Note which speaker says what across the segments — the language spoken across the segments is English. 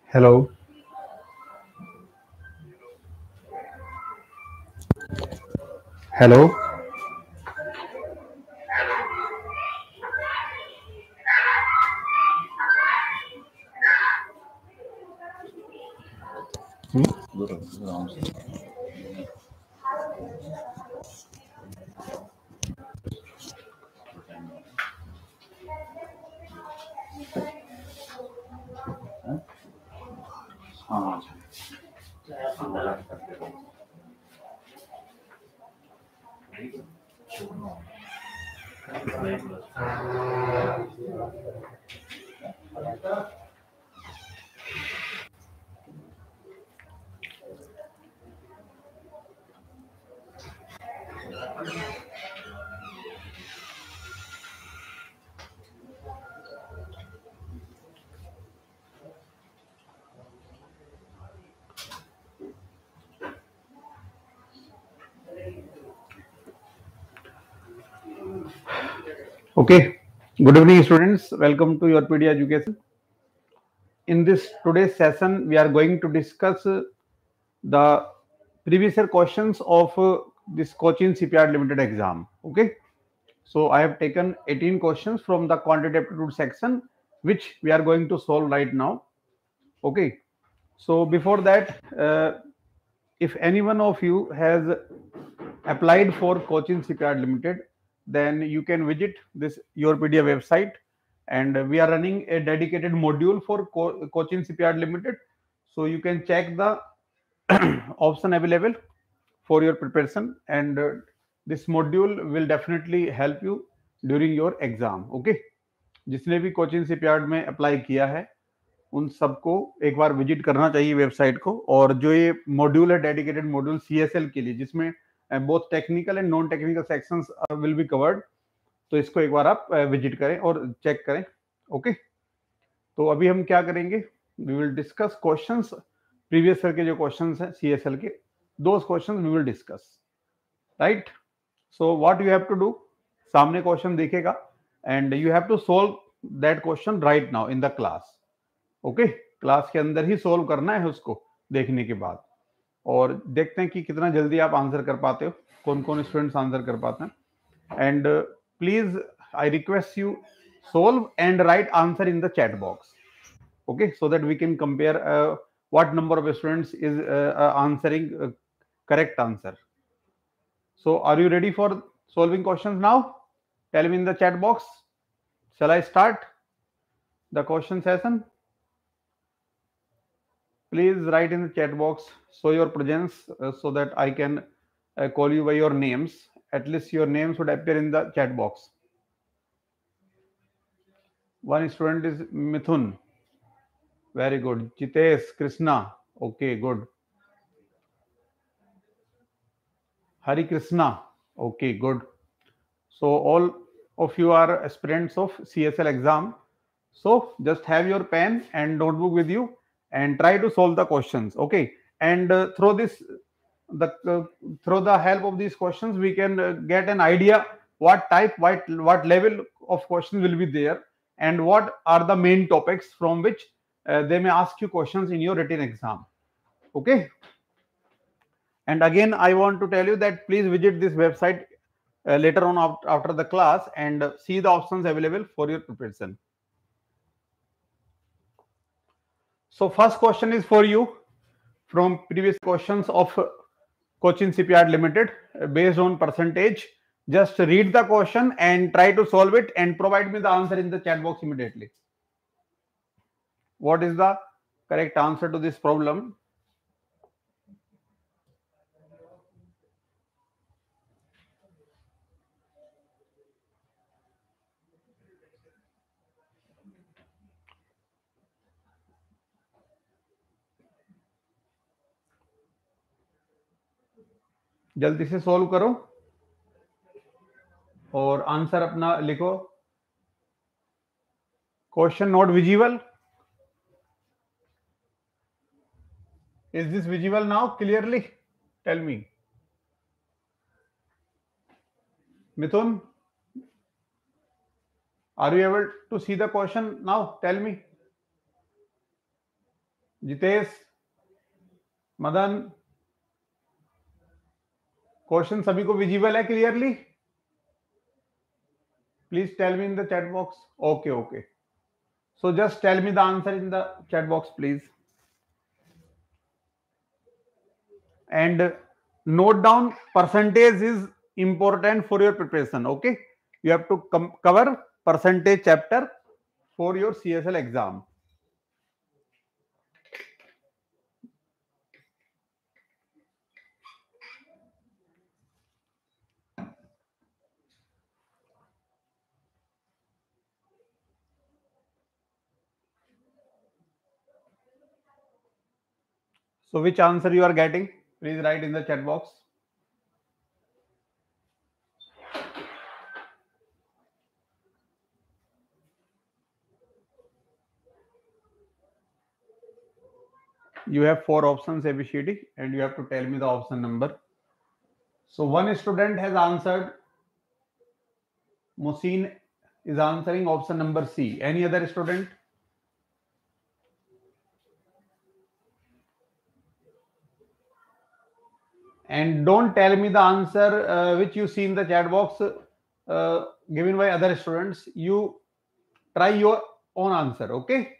Speaker 1: Hello. Hello. Okay. Good evening, students. Welcome to your PD Education. In this today's session, we are going to discuss the previous year questions of this Cochin Shipyard Limited exam. Okay. So I have taken 18 questions from the quantitative aptitude section, which we are going to solve right now. Okay. So before that, if any one of you has applied for Cochin Shipyard Limited, then you can visit this YourPedia website, and we are running a dedicated module for Cochin Shipyard Limited. So you can check the option available for your preparation, and this module will definitely help you during your exam. Okay, जिसने भी Cochin shipyard में apply किया है उन सबको एक बार visit करना चाहिए वेबसाइट को। और जो ये मॉड्यूल है डेडिकेटेड मॉड्यूल सीएसएल के लिए, जिसमें both technical and non technical sections will be covered, तो इसको एक बार आप विजिट करें और चेक करें। ओके, तो अभी हम क्या करेंगे, we will discuss questions, previous year के जो क्वेश्चंस हैं सीएसएल के, those questions we will discuss, right. So what you have to do, सामने क्वेश्चन दिखेगा and you have to solve that question right now in the class. Okay, class के अंदर ही solve करना है उसको देखने के बाद, और देखते हैं कि कितना जल्दी आप आंसर कर पाते हो, कौन कौन स्टूडेंट्स आंसर कर पाते हैं। And please I request you solve and write answer in the chat box, okay, so that we can compare what number of students is answering correct answer. So are you ready for solving questions now? Tell me in the chat box. Shall I start the question session? Please write in the chat box, show your presence, so that I can call you by your names. At least your name should appear in the chat box. One student is Mithun. Very good. Jitesh, Krishna. Okay, good. Hari Krishna. Okay, good. So all of you are aspirants of CSL exam. So just have your pen and notebook with you and try to solve the questions. Okay, and through the help of these questions, we can get an idea what type, what level of questions will be there, and what are the main topics from which they may ask you questions in your written exam. Okay. And again, I want to tell you that please visit this website later on after the class and see the options available for your preparation. So first question is for you from previous questions of Cochin Shipyard Limited, based on percentage. Just read the question and try to solve it and provide me the answer in the chat box immediately. What is the correct answer to this problem? जल्दी से solve करो और answer अपना लिखो। Question not visible? Is this visible now clearly? Tell me. Mithun, are you able to see the question now? Tell me. Jitesh, Madan, question सभी को visible है clearly? Please tell me in the chat box. Okay okay, so just tell me the answer in the chat box please, and note down percentage is important for your preparation. Okay, you have to cover percentage chapter for your CSL exam. So which answer you are getting? Please write in the chat box. You have 4 options ABCD and you have to tell me the option number. So one student has answered, Musin is answering option number C. Any other student? And don't tell me the answer which you see in the chat box given by other students. You try your own answer. Okay.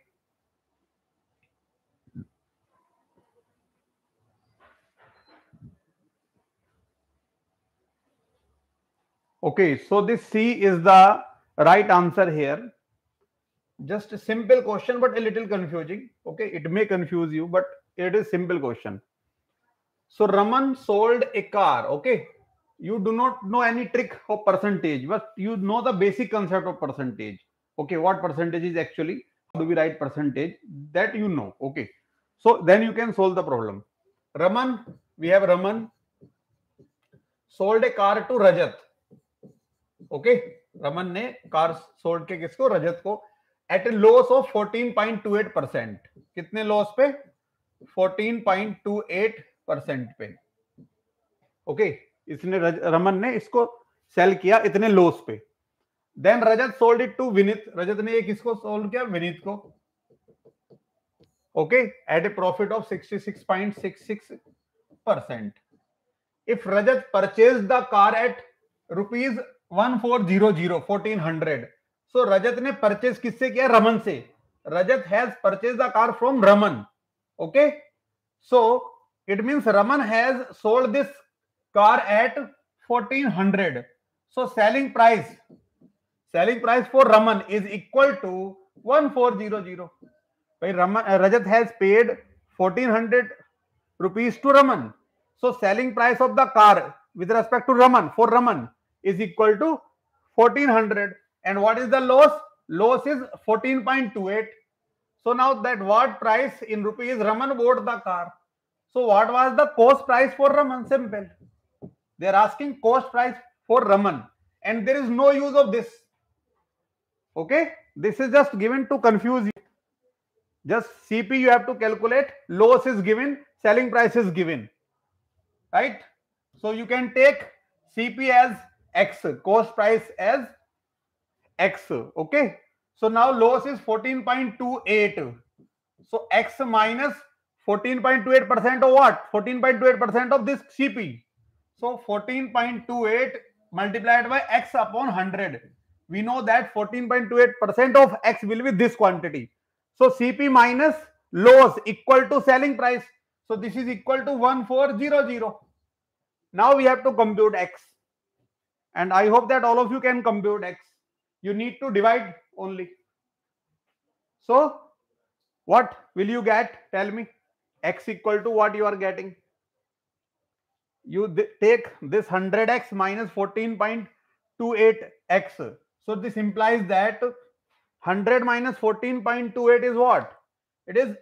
Speaker 1: Okay, so this C is the right answer here. Just a simple question, but a little confusing. Okay, it may confuse you, but it is simple question. So Raman sold a car. Okay, you do not know any trick of percentage, but you know the basic concept of percentage. Okay, what percentage is actually? How do we write percentage? That you know. Okay, so then you can solve the problem. Raman, we have Raman sold a car to Rajat. Okay, Raman ने car sold के किसको? रजत को. At a loss of 14.28%. कितने loss पे? 14.28% पे. Okay, इसने रमन ने इसको सेल किया इतने लॉस पे. Then Rajat sold it to Vinit. Rajat ने ये किसको सोल्ड किया? विनीत को. Okay, at a profit of 66.66%. If Rajat purchase the car at rupees 1400, so Rajat ने परचेज किससे किया? रमन से. Rajat has purchase the car from Raman. Okay, so it means Raman has sold this car at 1400. So selling price for Raman is equal to 1400. भाई Rajat has paid 1400 rupees to Raman. So selling price of the car with respect to Raman, for Raman, is equal to 1400. And what is the loss? Loss is 14.28. So now that what price in rupees Raman bought the car? So what was the cost price for Raman? Simple. They are asking cost price for Raman, and there is no use of this. Okay, this is just given to confuse you. Just CP you have to calculate. Loss is given, selling price is given, right? So you can take CP as X, cost price as X. Okay, so now loss is 14.28. So X minus 14.28% of what? 14.28% of this CP. So 14.28 multiplied by X upon 100. We know that 14.28% of X will be this quantity. So CP minus loss equal to selling price. So this is equal to 1400. Now we have to compute X. And I hope that all of you can compute X. You need to divide only. So what will you get? Tell me. X equal to what you are getting? You take this 100x minus 14.28x. So this implies that 100 minus 14.28 is what? It is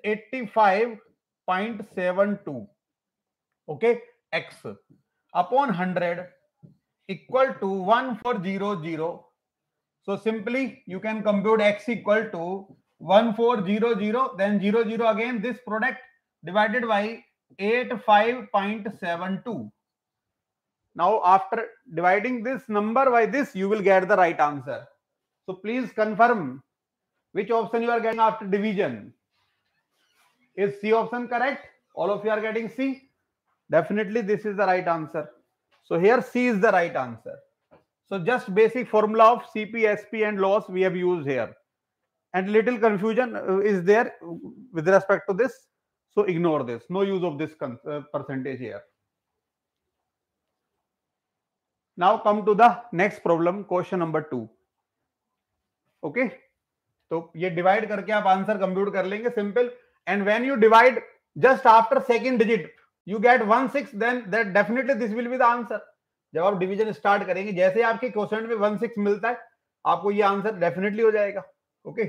Speaker 1: 85.72. Okay, X upon 100 equal to 1400. So simply you can compute X equal to 1400, then 00 again this product divided by 85.72. Now after dividing this number by this, you will get the right answer. So please confirm which option you are getting after division. Is C option correct? All of you are getting C. Definitely this is the right answer. So here C is the right answer. So just basic formula of CP, SP and loss we have used here, and little confusion is there with respect to this, so ignore this. No use of this percentage here. Now come to the next problem, question number 2. Okay, तो ये divide करके आप answer compute कर लेंगे, simple. And when you divide just after second digit you get 1/6, then that definitely this will be the answer. जब आप division start करेंगे, जैसे आपके क्वेश्चन में 1/6 मिलता है, आपको ये आंसर डेफिनेटली हो जाएगा. Okay,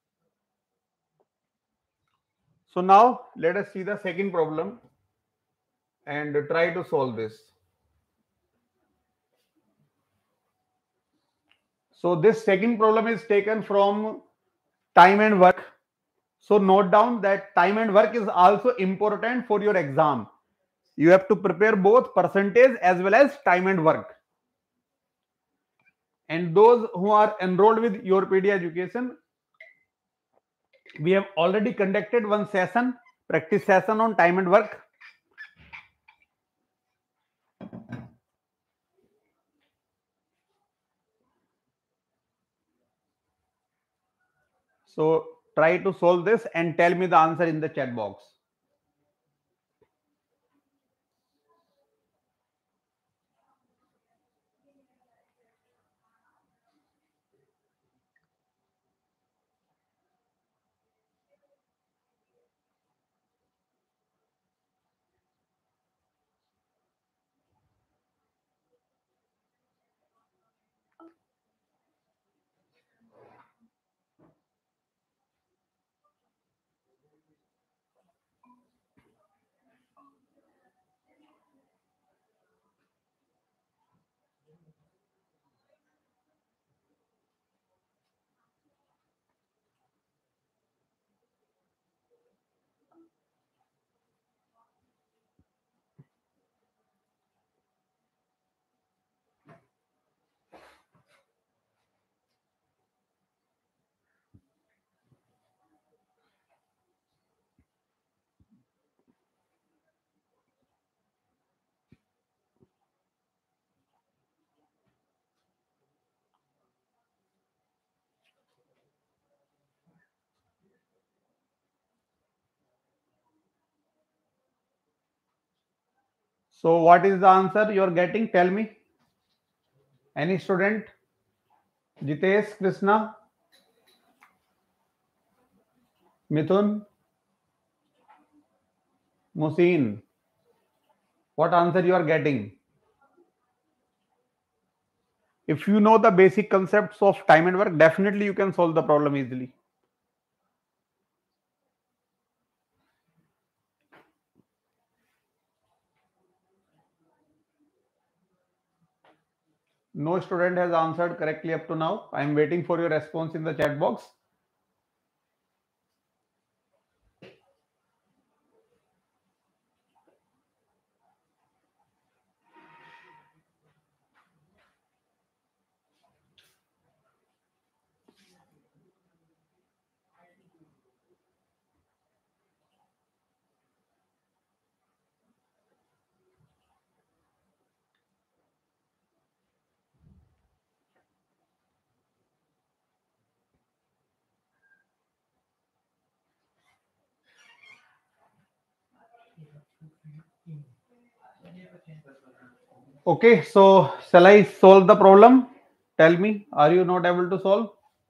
Speaker 1: so now let us see the second problem and try to solve this. So this second problem is taken from time and work. So note down that time and work is also important for your exam. You have to prepare both percentage as well as time and work. And those who are enrolled with YourPedia Education, we have already conducted one session, practice session on time and work. So try to solve this and tell me the answer in the chat box. So what is the answer you are getting? Tell me. Any student? Jitesh, Krishna, Mithun, Musin. What answer you are getting? If you know the basic concepts of time and work, definitely you can solve the problem easily. No student has answered correctly up to now. I am waiting for your response in the chat box. Okay, so shall I solve the problem? Tell me, are you not able to solve?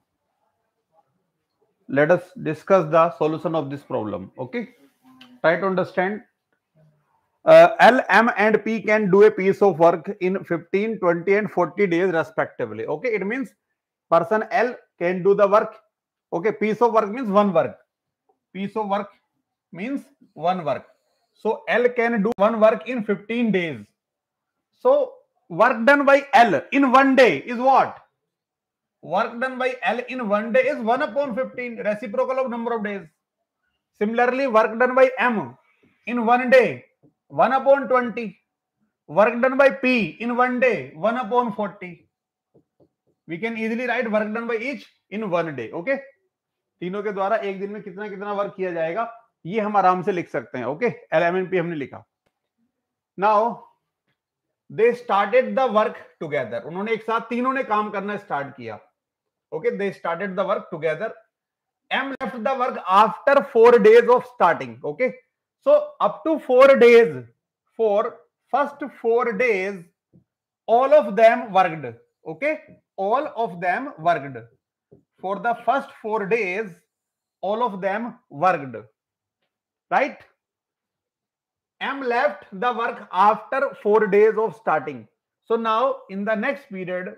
Speaker 1: Let us discuss the solution of this problem. Okay, try to understand. L, M and P can do a piece of work in 15, 20 and 40 days respectively. Okay, it means person L can do the work. Okay, piece of work means one work. Piece of work means one work. So L can do one work in 15 days. So work done by L in one day is what? Work done by L in one day is 1/15, reciprocal of number of days. Similarly, work done by M in one day, 1/20. Work done by P in one day, 1/40. We can easily write work done by each in one day. Okay, तीनों के द्वारा एक दिन में कितना कितना work किया जाएगा ये हम आराम से लिख सकते हैं। ओके, LMNP हमने लिखा। Now they started the work together, उन्होंने एक साथ तीनों ने काम करना स्टार्ट किया। Okay, they started the work together. M left the work after 4 days of starting. Okay, so up to 4 days, for first 4 days, all of them worked. Okay, all of them worked. For the first 4 days, all of them worked. Right? M left the work after 4 days of starting. So now in the next period,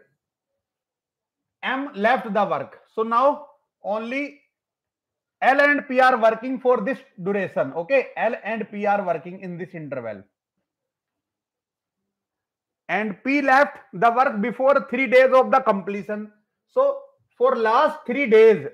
Speaker 1: M left the work. So now only L and P are working for this duration. Okay, L and P are working in this interval. And P left the work before 3 days of the completion. So for last 3 days,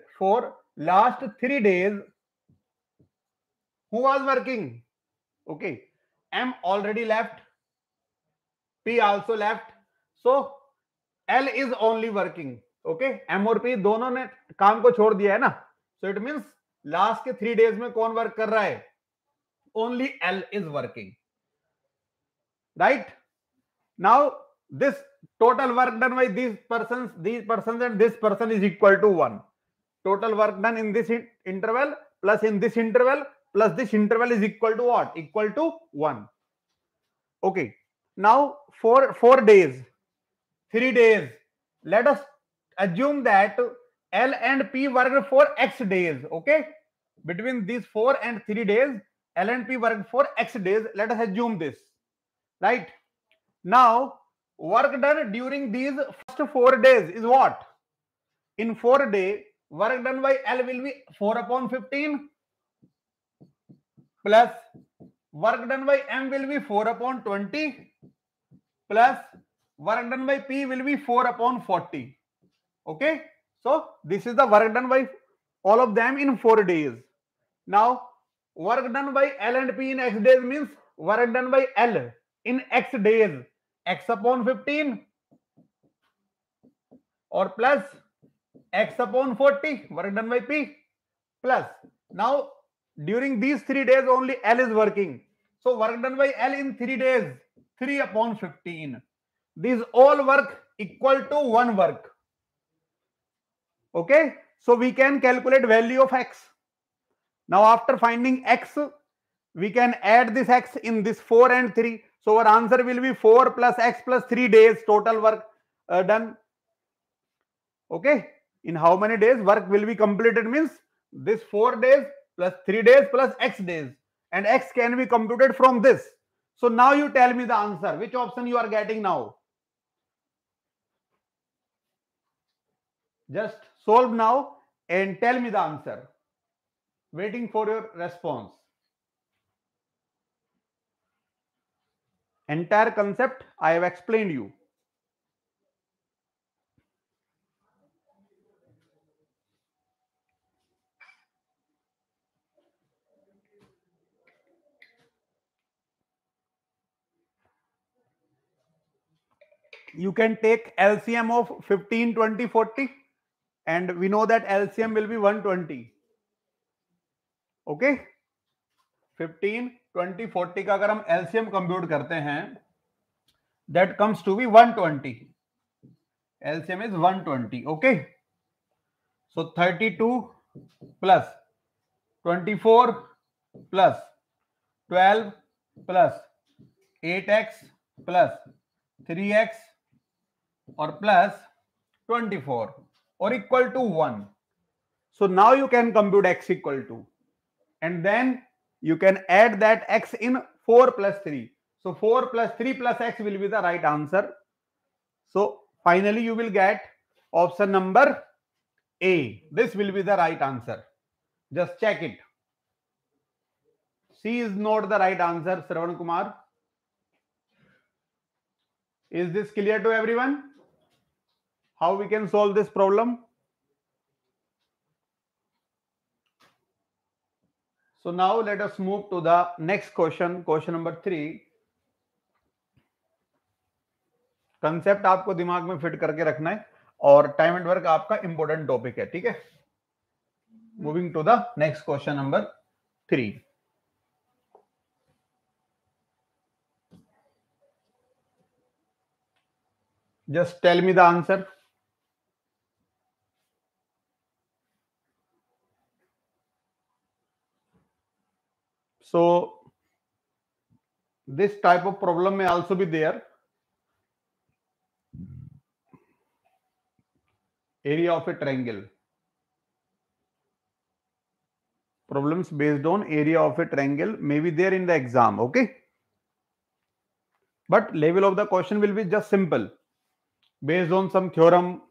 Speaker 1: who was working? Okay, M already left, P also left. So L is only working. Okay, M और P दोनों ने काम को छोड़ दिया है ना. So it means last के 3 days में कौन वर्क कर रहा है? Only L is working, right? Now this total work done by these persons and this person is equal to 1. Total work done in this interval plus in this interval plus this interval is equal to what? Equal to 1. Okay, now for 4 days, 3 days, let us assume that L and P worked for X days. Okay, between these 4 and 3 days, L and P worked for X days. Let us assume this, right? Now, work done during these first 4 days is what? In 4 days, work done by L will be 4 upon 15 plus work done by M will be 4 upon 20 plus work done by P will be 4 upon 40. Okay, so this is the work done by all of them in 4 days. Now work done by L and P in X days means work done by L in X days, X upon 15 or plus X upon 40 work done by P plus. Now during these 3 days only L is working, so work done by L in 3 days 3 upon 15. These all work equal to 1 work. Okay, so we can calculate value of X. Now after finding X, we can add this X in this 4 and 3. So our answer will be 4 plus X plus 3 days total work done. Okay, in how many days work will be completed means this 4 days plus 3 days plus X days, and X can be computed from this. So now you tell me the answer. Which option you are getting now? Just solve now and tell me the answer. Waiting for your response. Entire concept I have explained you. You can take LCM of 15, 20, 40, and we know that LCM will be 120. Okay, 15, 20, 40 का अगर हम LCM compute करते हैं, that comes to be 120. LCM is 120. Okay, so 32 plus 24 plus 12 plus 8x plus 3x or plus 24 or equal to 1. So now you can compute X equal to, and then you can add that X in 4 plus 3. So 4 plus 3 plus X will be the right answer. So finally you will get option number A. This will be the right answer. Just check it. C is not the right answer, Shravan Kumar. Is this clear to everyone? How we can solve this problem? So now let us move to the next question, question number 3. Concept आपको दिमाग में fit करके रखना है और time and work आपका important topic है, ठीक है? Moving to the next question number 3. Just tell me the answer. So this type of problem may also be there. Area of a triangle. Problems based on area of a triangle may be there in the exam. Okay. But level of the question will be just simple. Based on some theorem.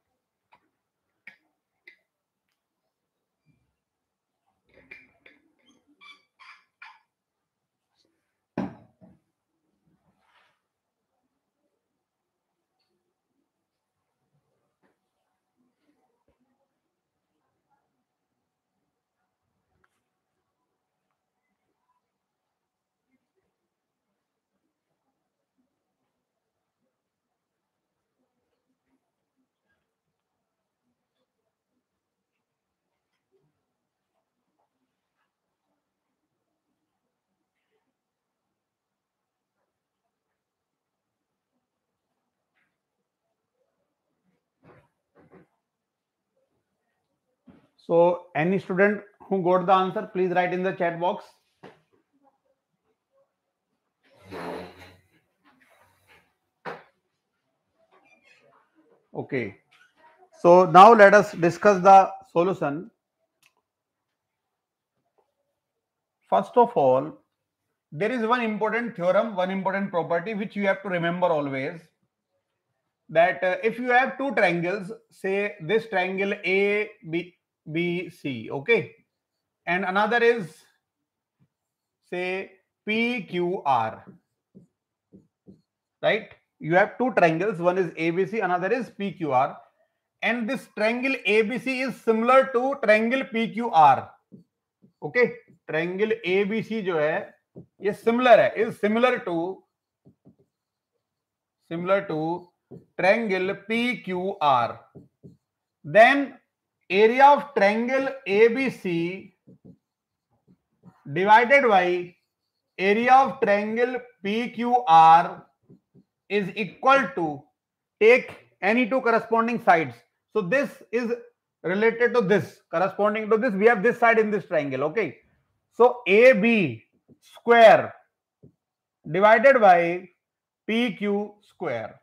Speaker 1: So any student who got the answer, please write in the chat box. Okay. So now let us discuss the solution. First of all, there is one important theorem, one important property which you have to remember always, that if you have two triangles, say this triangle A, B, C, okay, and another is say PQR, right? You have two triangles, one is ABC, another is PQR, and this triangle ABC is similar to triangle PQR. Okay, triangle ABC जो है ये similar है, is similar to triangle PQR. Then area of triangle ABC divided by area of triangle PQR is equal to, take any two corresponding sides. So this is related to this, corresponding to this, we have this side in this triangle. Okay, so AB square divided by PQ square.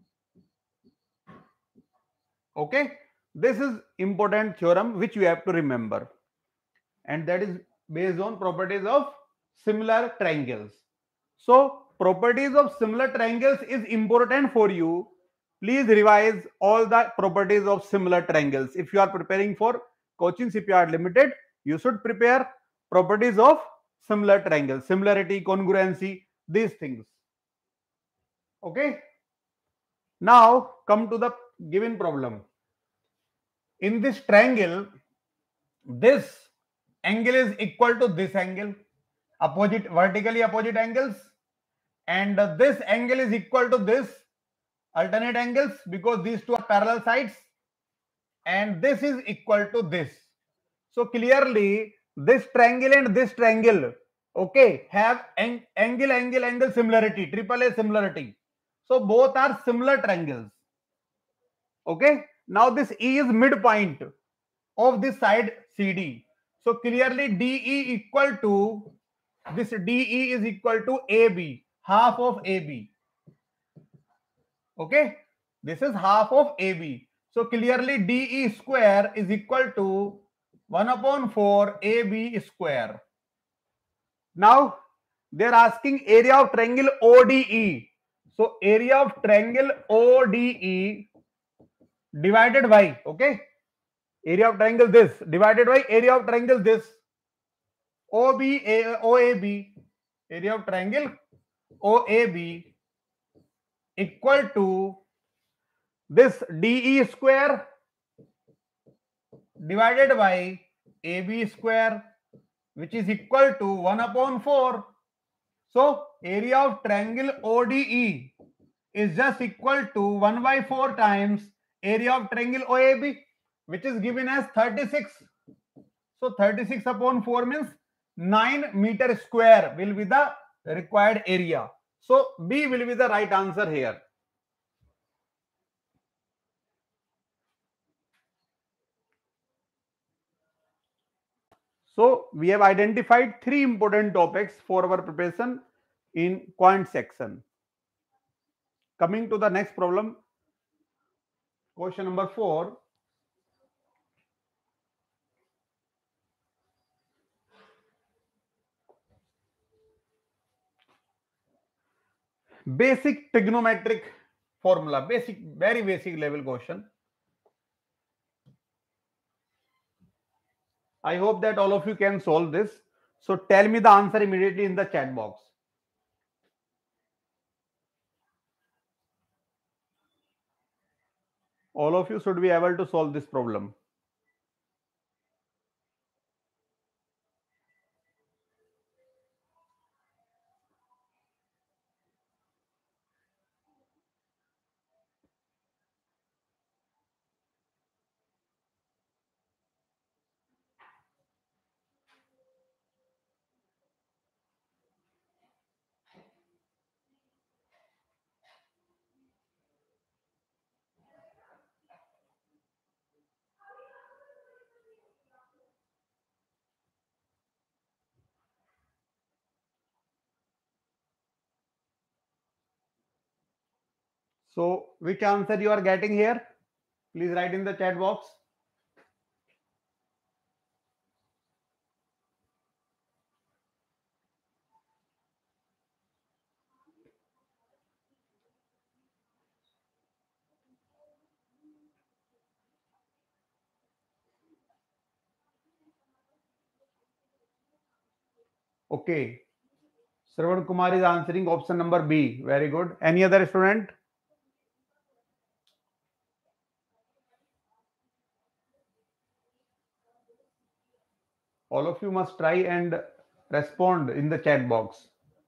Speaker 1: Okay, this is important theorem which you have to remember, and that is based on properties of similar triangles. So properties of similar triangles is important for you. Please revise all the properties of similar triangles. If you are preparing for Cochin Shipyard Limited, you should prepare properties of similar triangles, similarity, congruency, these things. Okay. Now come to the given problem. In this triangle, this angle is equal to this angle, opposite, vertically opposite angles, and this angle is equal to this, alternate angles, because these two are parallel sides, and this is equal to this. So clearly this triangle and this triangle, okay, have angle similarity, triple A similarity. So both are similar triangles. Okay, now this E is midpoint of this side CD. So clearly DE equal to, this DE is equal to AB, half of AB. Okay, this is half of AB. So clearly DE square is equal to 1/4 AB square. Now they are asking area of triangle ODE. So area of triangle ODE divided by, okay, area of triangle this divided by area of triangle this, OAB, area of triangle OAB equal to this DE square divided by AB square, which is equal to 1/4. So area of triangle ODE is just equal to 1/4 times area of triangle OAB, which is given as 36. So 36/4 means 9 meter square will be the required area. So B will be the right answer here. So we have identified 3 important topics for our preparation in quant section. Coming to the next problem, question number 4. Basic trigonometric formula, very basic level question. I hope that all of you can solve this. So tell me the answer immediately in the chat box. All of you should be able to solve this problem. So which answer you are getting here? Please write in the chat box. Okay. Shravan Kumar is answering option number B. Very good. Any other student? All of you must try and respond in the chat box.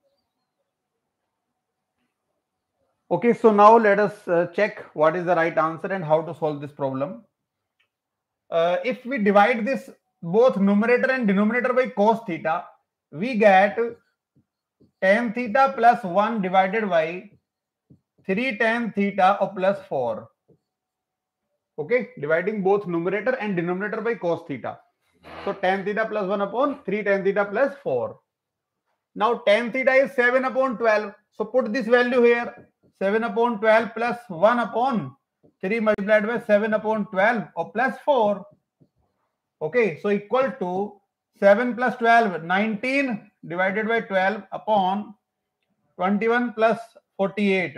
Speaker 1: Okay, so now let us check what is the right answer and how to solve this problem. If we divide this both numerator and denominator by cos theta, we get tan theta plus 1 divided by 3 tan theta or plus 4. Okay, dividing both numerator and denominator by cos theta. So tan theta plus 1 upon 3 tan theta plus 4. Now tan theta is 7 upon 12. So put this value here. 7 upon 12 plus 1 upon 3 multiplied by 7 upon 12 or plus 4. Okay, so equal to 7 plus 12, 19 divided by 12 upon 21 plus 48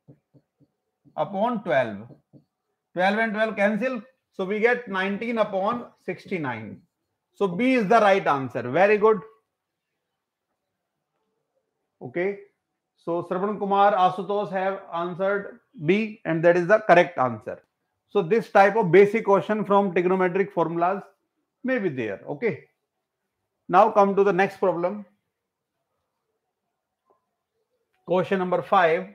Speaker 1: upon 12. 12 and 12 cancel. So we get 19 upon 69. So B is the right answer. Very good. Okay. So Shravan Kumar, Asutosh have answered B and that is the correct answer. So this type of basic question from trigonometric formulas may be there. Okay. Now come to the next problem. Question number 5.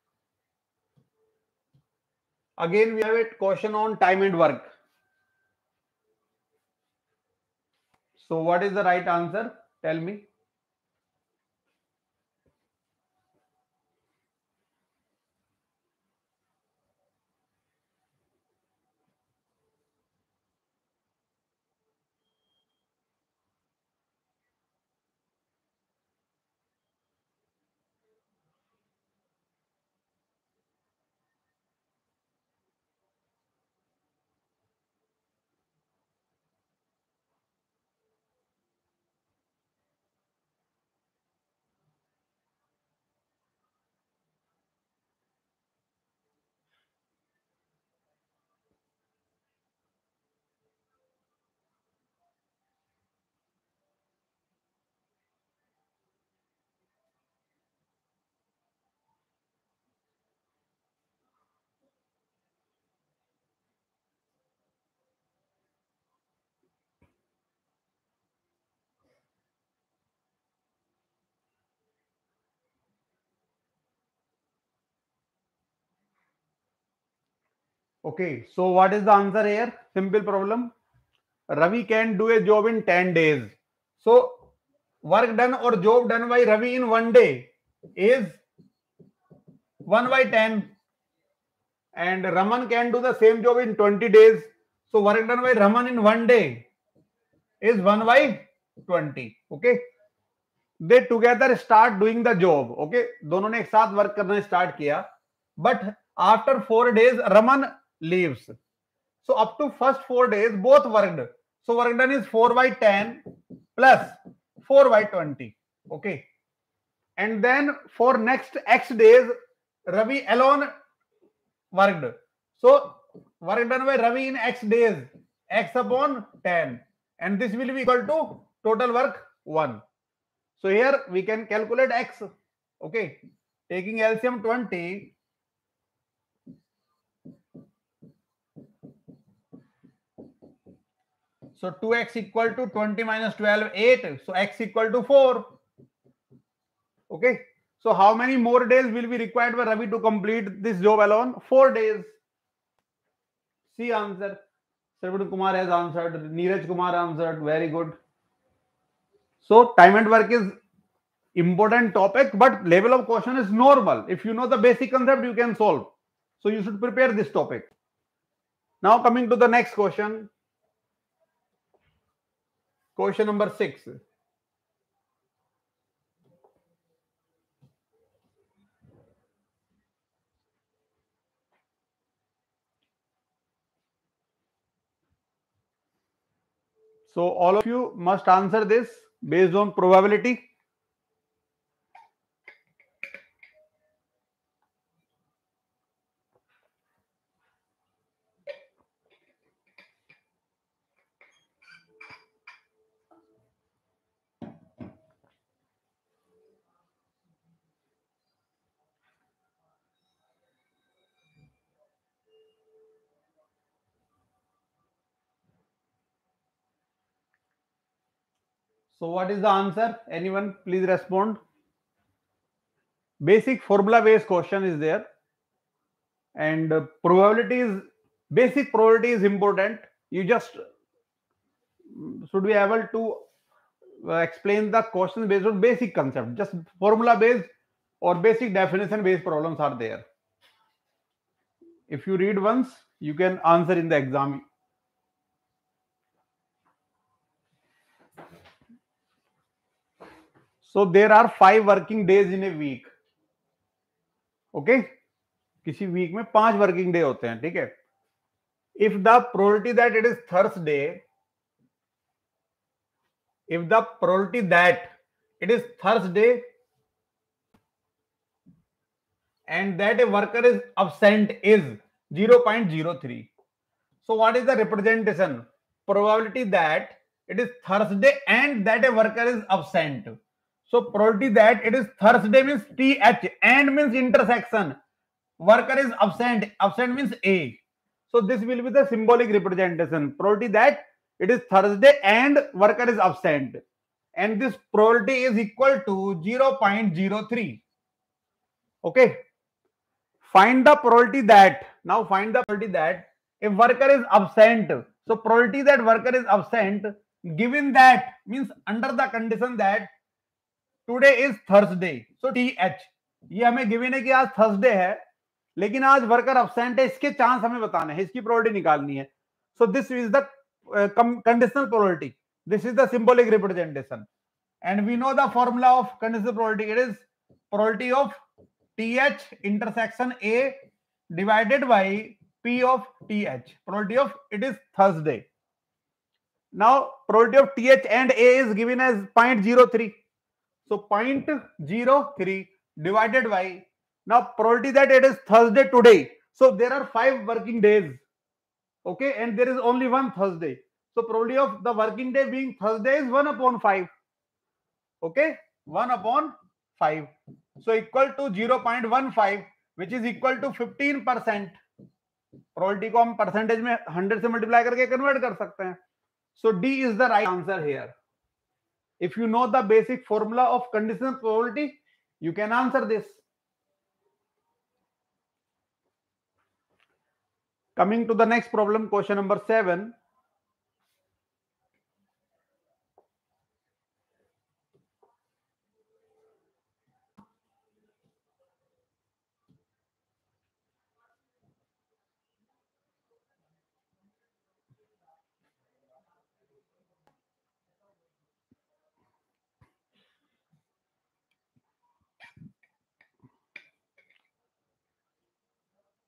Speaker 1: Again we have a question on time and work. So what is the right answer? Tell me. Okay, so what is the answer here? Simple problem. Ravi can do a job in 10 days. So work done or job done by Ravi in 1 day is 1 by 10. And Raman can do the same job in 20 days. So work done by Raman in 1 day is 1 by 20. Okay, they together start doing the job. Okay, दोनों ने एक साथ work करना start किया, but after 4 days Raman leaves. So up to first 4 days both worked. So work done is 4 by 10 plus 4 by 20. Okay, and then for next X days Ravi alone worked. So work done by Ravi in X days, X upon 10, and this will be equal to total work 1. So here we can calculate X. Okay, taking LCM 20. So 2x equal to 20 minus 12, 8. So x equal to 4. Okay. So how many more days will be required by Ravi to complete this job alone? 4 days. C answer. Sarvadhan Kumar has answered. Neeraj Kumar answered. Very good. So time and work is important topic, but level of question is normal. If you know the basic concept, you can solve. So you should prepare this topic. Now coming to the next question. Question number 6. So all of you must answer this based on probability. So what is the answer? Anyone please respond. Basic formula based question is there, and probability is basic probability is important. You just should be able to explain the question based on basic concept. Just formula based or basic definition based problems are there. If you read once, you can answer in the exam. So there are 5 working days in a week. Okay, किसी week में 5 working day होते हैं. ठीक है. If the probability that it is Thursday, if the probability that it is Thursday and that a worker is absent is 0.03. So what is the representation? Probability that it is Thursday and that a worker is absent. So probability that it is Thursday means TH, and means intersection. Worker is absent. Absent means A. So this will be the symbolic representation. Probability that it is Thursday and worker is absent. And this probability is equal to 0.03. Okay. Find the probability that, now find the probability that if worker is absent. So probability that worker is absent given that means under the condition that today is Thursday. So TH, ये हमें given है कि आज Thursday है लेकिन आज worker absent है, इसके चांस हमें बताने हैं, इसकी प्रोबेबिलिटी निकालनी है. So this is the conditional probability. This is the symbolic representation, and we know the formula of conditional probability. It is probability of TH intersection A divided by P of TH. Probability of it is Thursday. Now probability of TH and A is given as 0.03. So 0.03 divided by, now probability that it is Thursday today. So there are 5 working days. Okay, and there is only one Thursday. So probability of the working day being Thursday is 1 upon 5. Okay, 1 upon 5. So equal to 0.15, which is equal to 15%. Probability को हम percentage में 100 से multiply करके convert कर सकते हैं. So D is the right answer here. If you know the basic formula of conditional probability, you can answer this. Coming to the next problem, question number 7.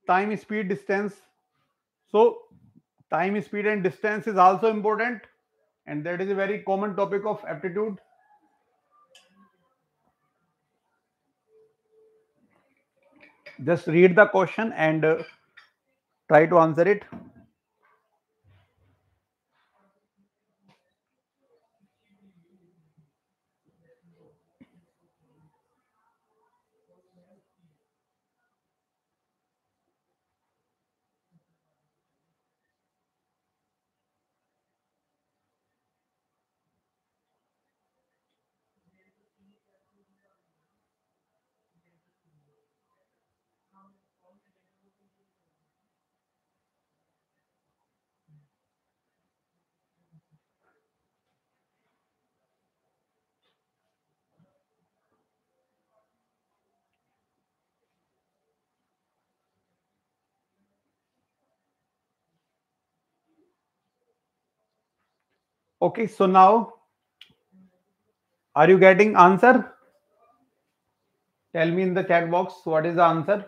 Speaker 1: time, speed, distance. So time, speed and distance is also important, and that is a very common topic of aptitude. Just read the question and try to answer it. Okay, so now are you getting answer? Tell me in the chat box what is the answer.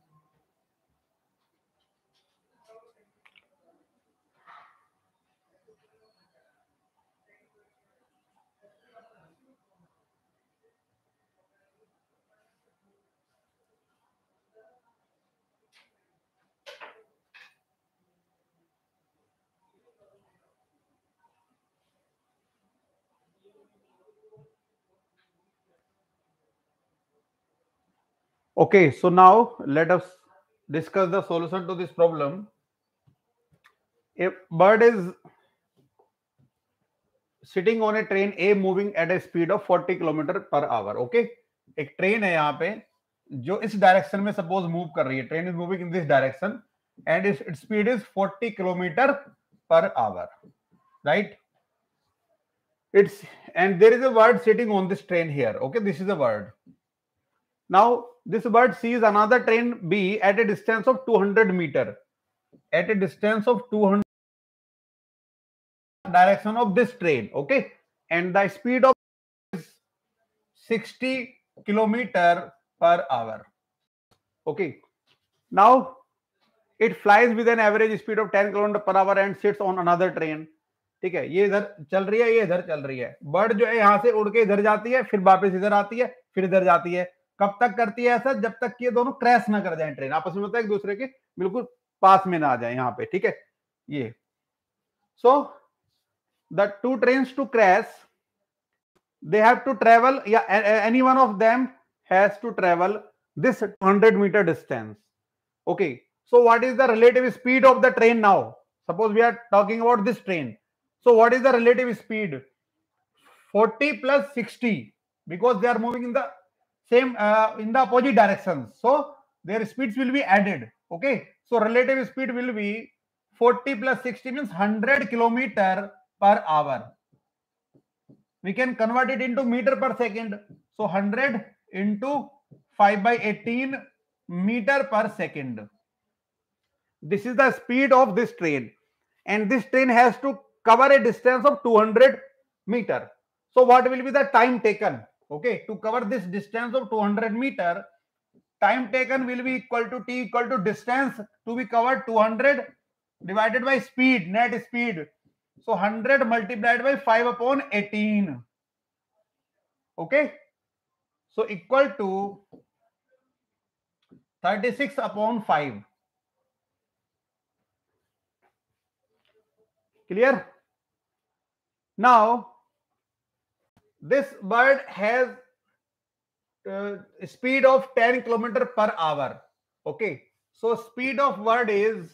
Speaker 1: Okay, so now let us discuss the solution to this problem. A bird is sitting on a train A moving at a speed of 40 kilometre per hour. Okay, एक train है यहाँ पे जो इस direction में suppose move कर रही है. Train is moving in this direction and its speed is 40 kilometre per hour, right? It's and there is a bird sitting on this train here. Okay, this is a bird. Now this bird sees another train B at a distance of 200 meter. At a distance of 200 direction of this train. Okay, and the speed of is 60 kilometer per hour. Okay, now it flies with an average speed of 10 kilometer per hour and sits on another train. ठीक है, ये इधर चल रही है, ये इधर चल रही है. बर्ड जो है यहां से उड़ के इधर जाती है, फिर वापस इधर आती है, फिर इधर जाती है. कब तक करती है ऐसा? जब तक कि ये दोनों क्रैश ना कर जाए, ट्रेन आपस में मतलब एक दूसरे के बिल्कुल पास में ना आ जाए. यहाँ पे ठीक है ये. So the two trains to crash, they have to travel, any one of them has to travel this 100-meter distance. Okay, so what is the relative speed of the train now? Suppose we are talking about this train. So what is the relative speed? 40 plus 60, because they are moving in the same in the opposite directions, so their speeds will be added. Okay, so relative speed will be 40 plus 60 means 100 kilometer per hour. We can convert it into meter per second. So 100 into 5 by 18 meter per second. This is the speed of this train, and this train has to cover a distance of 200 meter. So what will be the time taken? Okay, to cover this distance of 200 meter, time taken will be equal to T equal to distance to be covered 200 divided by speed, net speed. So 100 multiplied by 5 upon 18. Okay, so equal to 36 upon 5. Clear? Now this bird has speed of 10 kilometer per hour. Okay, so speed of bird is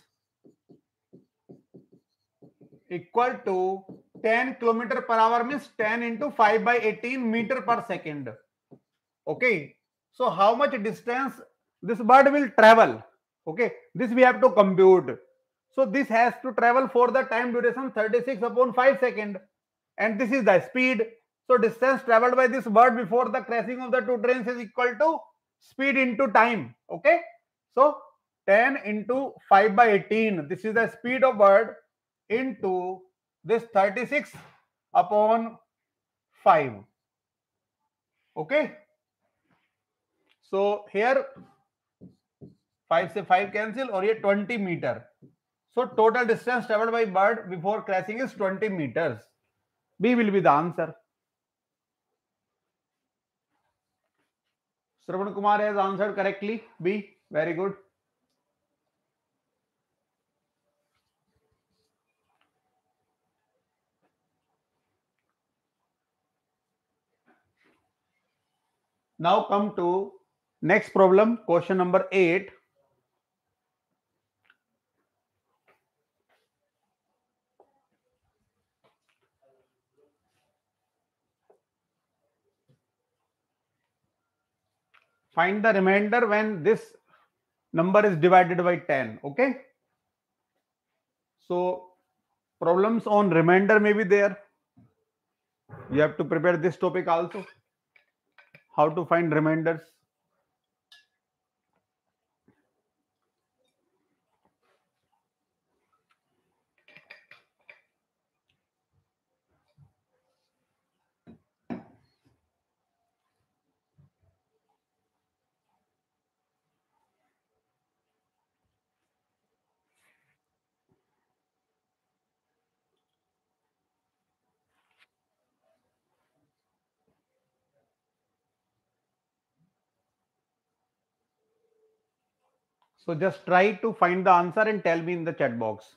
Speaker 1: equal to 10 kilometer per hour means 10 into 5 by 18 meter per second. Okay, so how much distance this bird will travel? Okay, this we have to compute. So this has to travel for the time duration 36 upon 5 second, and this is the speed. So distance traveled by this bird before the crashing of the two trains is equal to speed into time. Okay, so 10 into 5 by 18, this is the speed of bird, into this 36 upon 5. Okay, so here 5 से 5 cancel और ये 20 metre. So total distance traveled by bird before crashing is 20 meters. B will be the answer. Shravan Kumar has answered correctly. B. Very good. Now come to next problem, question number 8. Find the remainder when this number is divided by 10. Okay. So problems on remainder may be there. You have to prepare this topic also. How to find remainders. So just try to find the answer and tell me in the chat box.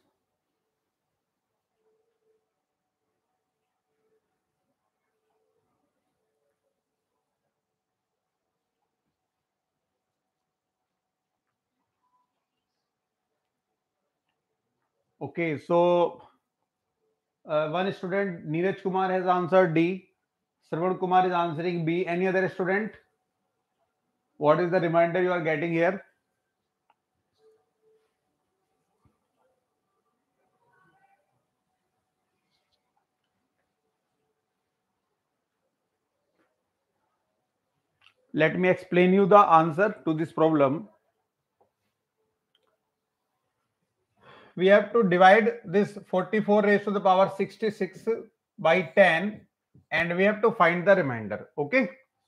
Speaker 1: Okay, so one student, Neeraj Kumar, has answered D. Shravan Kumar is answering B. Any other student? What is the reminder you are getting here? Let me explain you the answer to this problem. We have to divide this 44 raised to the power 66 by 10 and we have to find the remainder. Okay.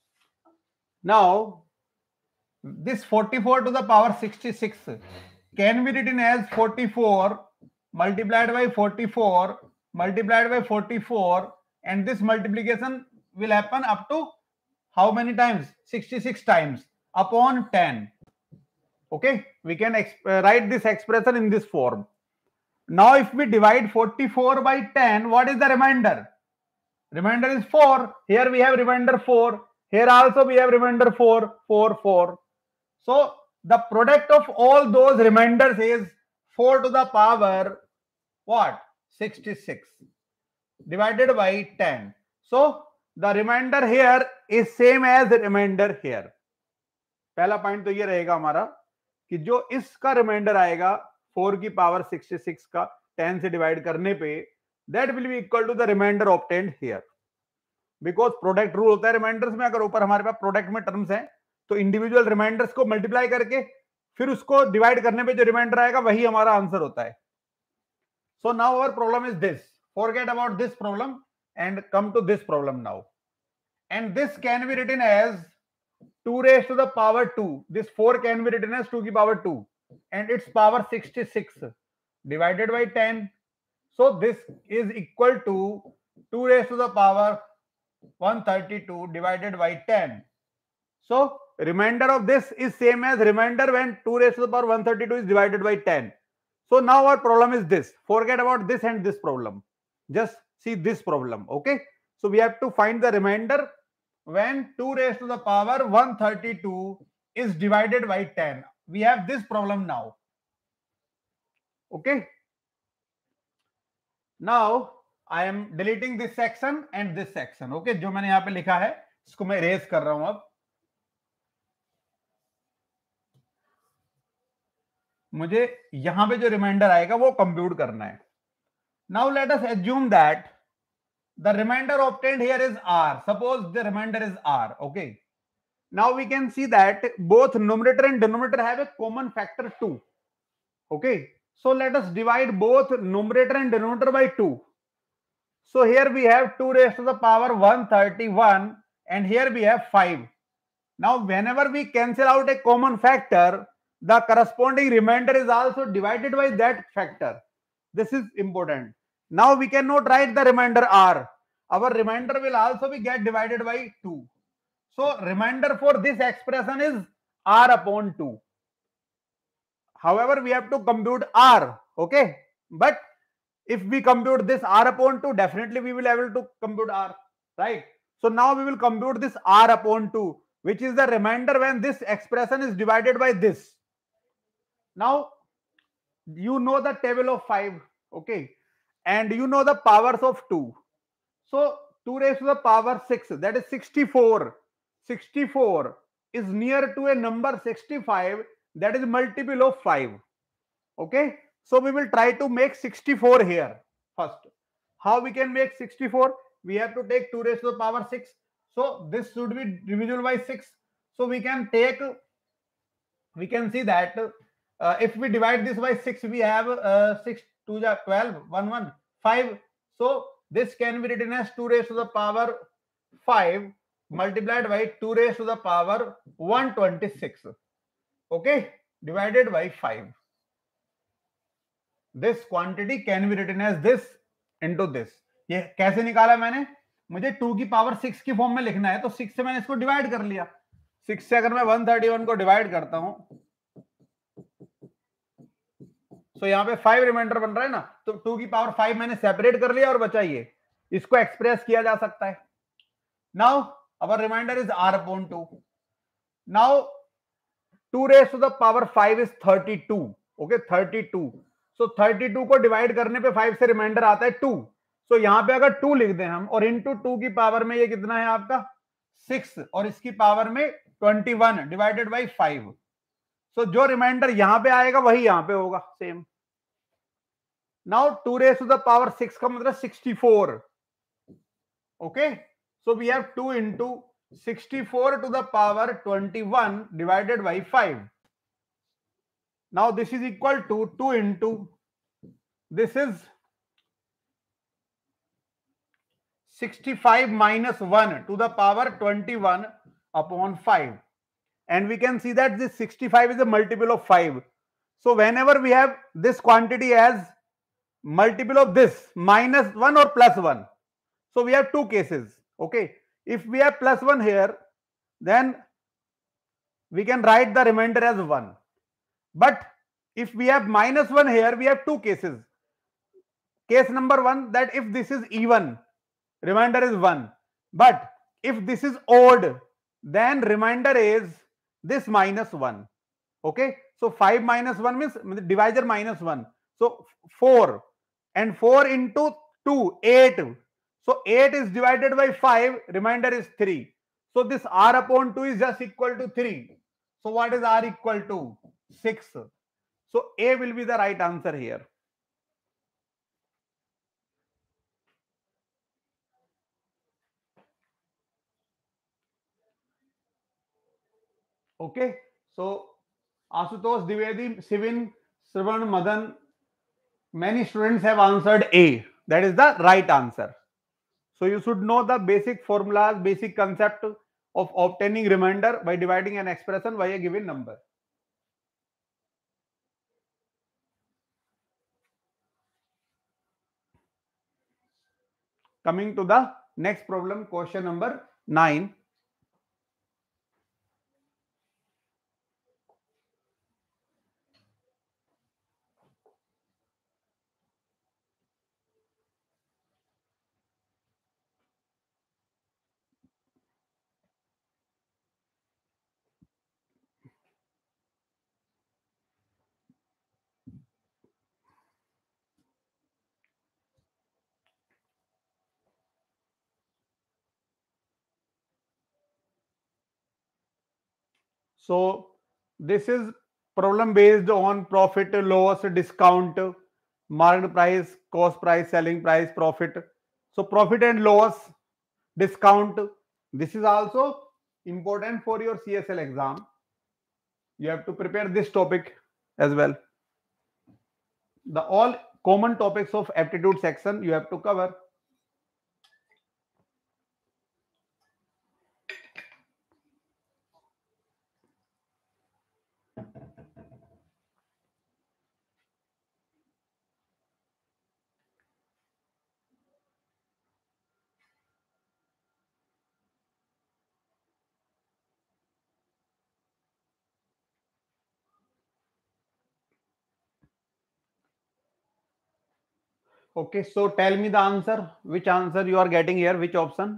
Speaker 1: Now, this 44 to the power 66 can be written as 44 multiplied by 44 multiplied by 44, and this multiplication will happen up to how many times? 66 times upon 10. Okay, we can write this expression in this form. Now if we divide 44 by 10, what is the remainder? Remainder is 4. Here we have remainder 4. Here also we have remainder 4, 4, 4. So the product of all those remainders is 4 to the power what? 66 divided by 10. So the remainder here is same as the remainder here. पहला point तो ये रहेगा हमारा कि जो इसका reminder आएगा 4 की पावर 66 का 10 से डिवाइड करने पे, that will be equal to the remainder obtained here. Because product rule होता है रिमाइंडर्स में. अगर ऊपर हमारे पास प्रोडक्ट में टर्म्स हैं तो इंडिविजुअल रिमाइंडर्स को मल्टीप्लाई करके फिर उसको डिवाइड करने पे जो रिमाइंडर आएगा वही हमारा आंसर होता है. So now our problem is this. Forget about this problem and come to this problem now. And this can be written as 2 raised to the power 2. This 4 can be written as 2 की power 2 and its power 66 divided by 10. So this is equal to 2 raised to the power 132 divided by 10. So remainder of this is same as remainder when 2 raised to the power 132 is divided by 10. So now our problem is this. Forget about this and this problem. Just see this problem. Okay, so we have to find the remainder when 2 raised to the power 132 is divided by 10. We have this problem now. Okay, now I am deleting this section and this section. Okay, जो मैंने यहां पे लिखा है इसको मैं erase कर रहा हूं. अब मुझे यहां पे जो रिमाइंडर आएगा वो कंप्यूट करना है. Now let us assume that the remainder obtained here is r. Suppose the remainder is r. Okay. Now we can see that both numerator and denominator have a common factor 2. Okay. So let us divide both numerator and denominator by 2. So here we have 2 raised to the power 131 and here we have 5. Now whenever we cancel out a common factor, the corresponding remainder is also divided by that factor. This is important. Now we cannot write the remainder r. Our remainder will also be get divided by 2. So remainder for this expression is r upon 2. However, we have to compute r. Okay. But if we compute this r upon 2, definitely we will able to compute r. Right. So now we will compute this r upon 2, which is the remainder when this expression is divided by this. Now, you know the table of 5, okay, and you know the powers of 2. So 2 raised to the power 6, that is 64. 64 is near to a number 65, that is multiple of 5. Okay, so we will try to make 64 here first. How we can make 64? We have to take 2 raised to the power 6. So this should be divisible by 6. So we can see that if we divide this by 6, we have 6 2 12, 1 1 5. So this can be written as 2 raised to the power 5 multiplied by 2 raised to the power 126. Okay, divided by 5. This quantity can be written as this into this. ये कैसे निकाला मैंने? मुझे 2 की power 6 की form में लिखना है, तो 6 से मैंने इसको डिवाइड कर लिया. 6 से अगर मैं 131 को डिवाइड करता हूं, तो यहाँ पे 5 रिमाइंडर बन रहा है ना, तो 2 की पावर 5 मैंने सेपरेट कर लिया और बचा ये. इसको एक्सप्रेस किया जा सकता है. Now our remainder is r upon 2. Now 2 raise to the power 5 is 32. Okay, 32. So 32 को डिवाइड करने पे 5 से रिमाइंडर आता है 2. सो यहाँ पे अगर 2 लिख दें हम, और इंटू 2 की पावर में ये कितना है आपका 6, और इसकी पावर में 21 डिवाइडेड बाई 5. सो जो रिमाइंडर यहां पे आएगा वही यहां पे होगा same. Now 2 raise to the power 6 का मतलब 64. Okay, so we have 2 into 64 to the power 21 divided by 5. Now this is equal to 2 into, this is 65 minus 1 to the power 21 upon 5. And we can see that this 65 is a multiple of 5. So whenever we have this quantity as multiple of this, minus 1 or plus 1. So we have two cases. Okay. If we have plus 1 here, then we can write the remainder as 1. But if we have minus 1 here, we have two cases. Case number 1, that if this is even, remainder is 1. But if this is odd, then remainder is this minus 1. Okay. So 5 minus 1 means divisor minus 1. So 4. And 4 into 2, 8. So 8 is divided by 5, remainder is 3. So this r upon 2 is just equal to 3. So what is r equal to? 6. So A will be the right answer here. Okay. So Asutosh, Divedi, Sivin, Sravan, Madan, many students have answered A. That is the right answer. So you should know the basic formulas, basic concept of obtaining remainder by dividing an expression by a given number. Coming to the next problem, question number 9. So this is problem based on profit, loss, discount, market price, cost price, selling price, profit. So profit and loss, discount. This is also important for your CSL exam. You have to prepare this topic as well. The all common topics of aptitude section you have to cover. Okay, so tell me the answer. Which answer you are getting here? Which option?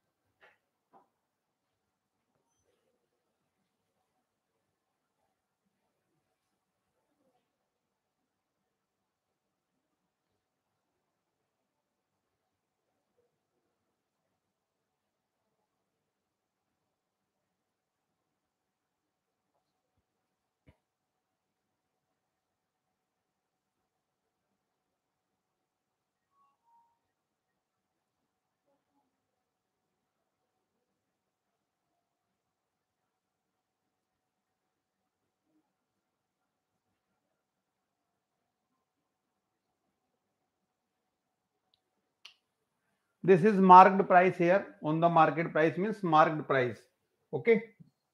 Speaker 1: This is marked price here. On the market price means marked price. Okay.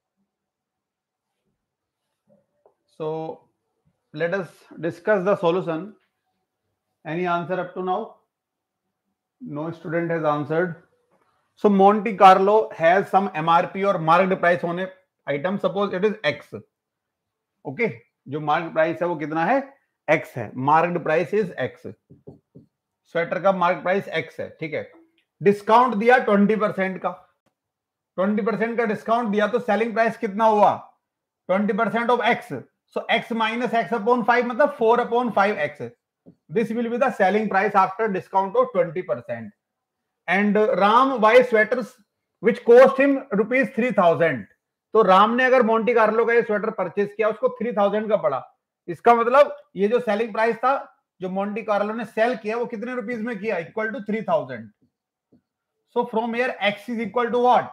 Speaker 1: So let us discuss the solution. Any answer up to now? No student has answered. So Monte Carlo has some MRP or marked price on a item. Suppose it is X. Okay. जो marked price है वो कितना है? X है. Marked price is X. Sweater का mark price X है. ठीक है. डिस्काउंट दिया 20% का. 20% का डिस्काउंट दिया तो सेलिंग प्राइस कितना हुआ? 20% of X. So X minus X upon 5 मतलब 4 upon 5X. This will be the selling price after discount of 20%. And Ram buys sweaters which cost him rupees 3000. तो राम ने अगर मोंटी कार्लो का ये स्वेटर परचेज किया उसको 3000 का पड़ा. इसका मतलब ये जो सेलिंग प्राइस था जो मोंटी कार्लो ने सेल किया वो कितने रुपीस में किया? Equal to 3000. So from here X is equal to what?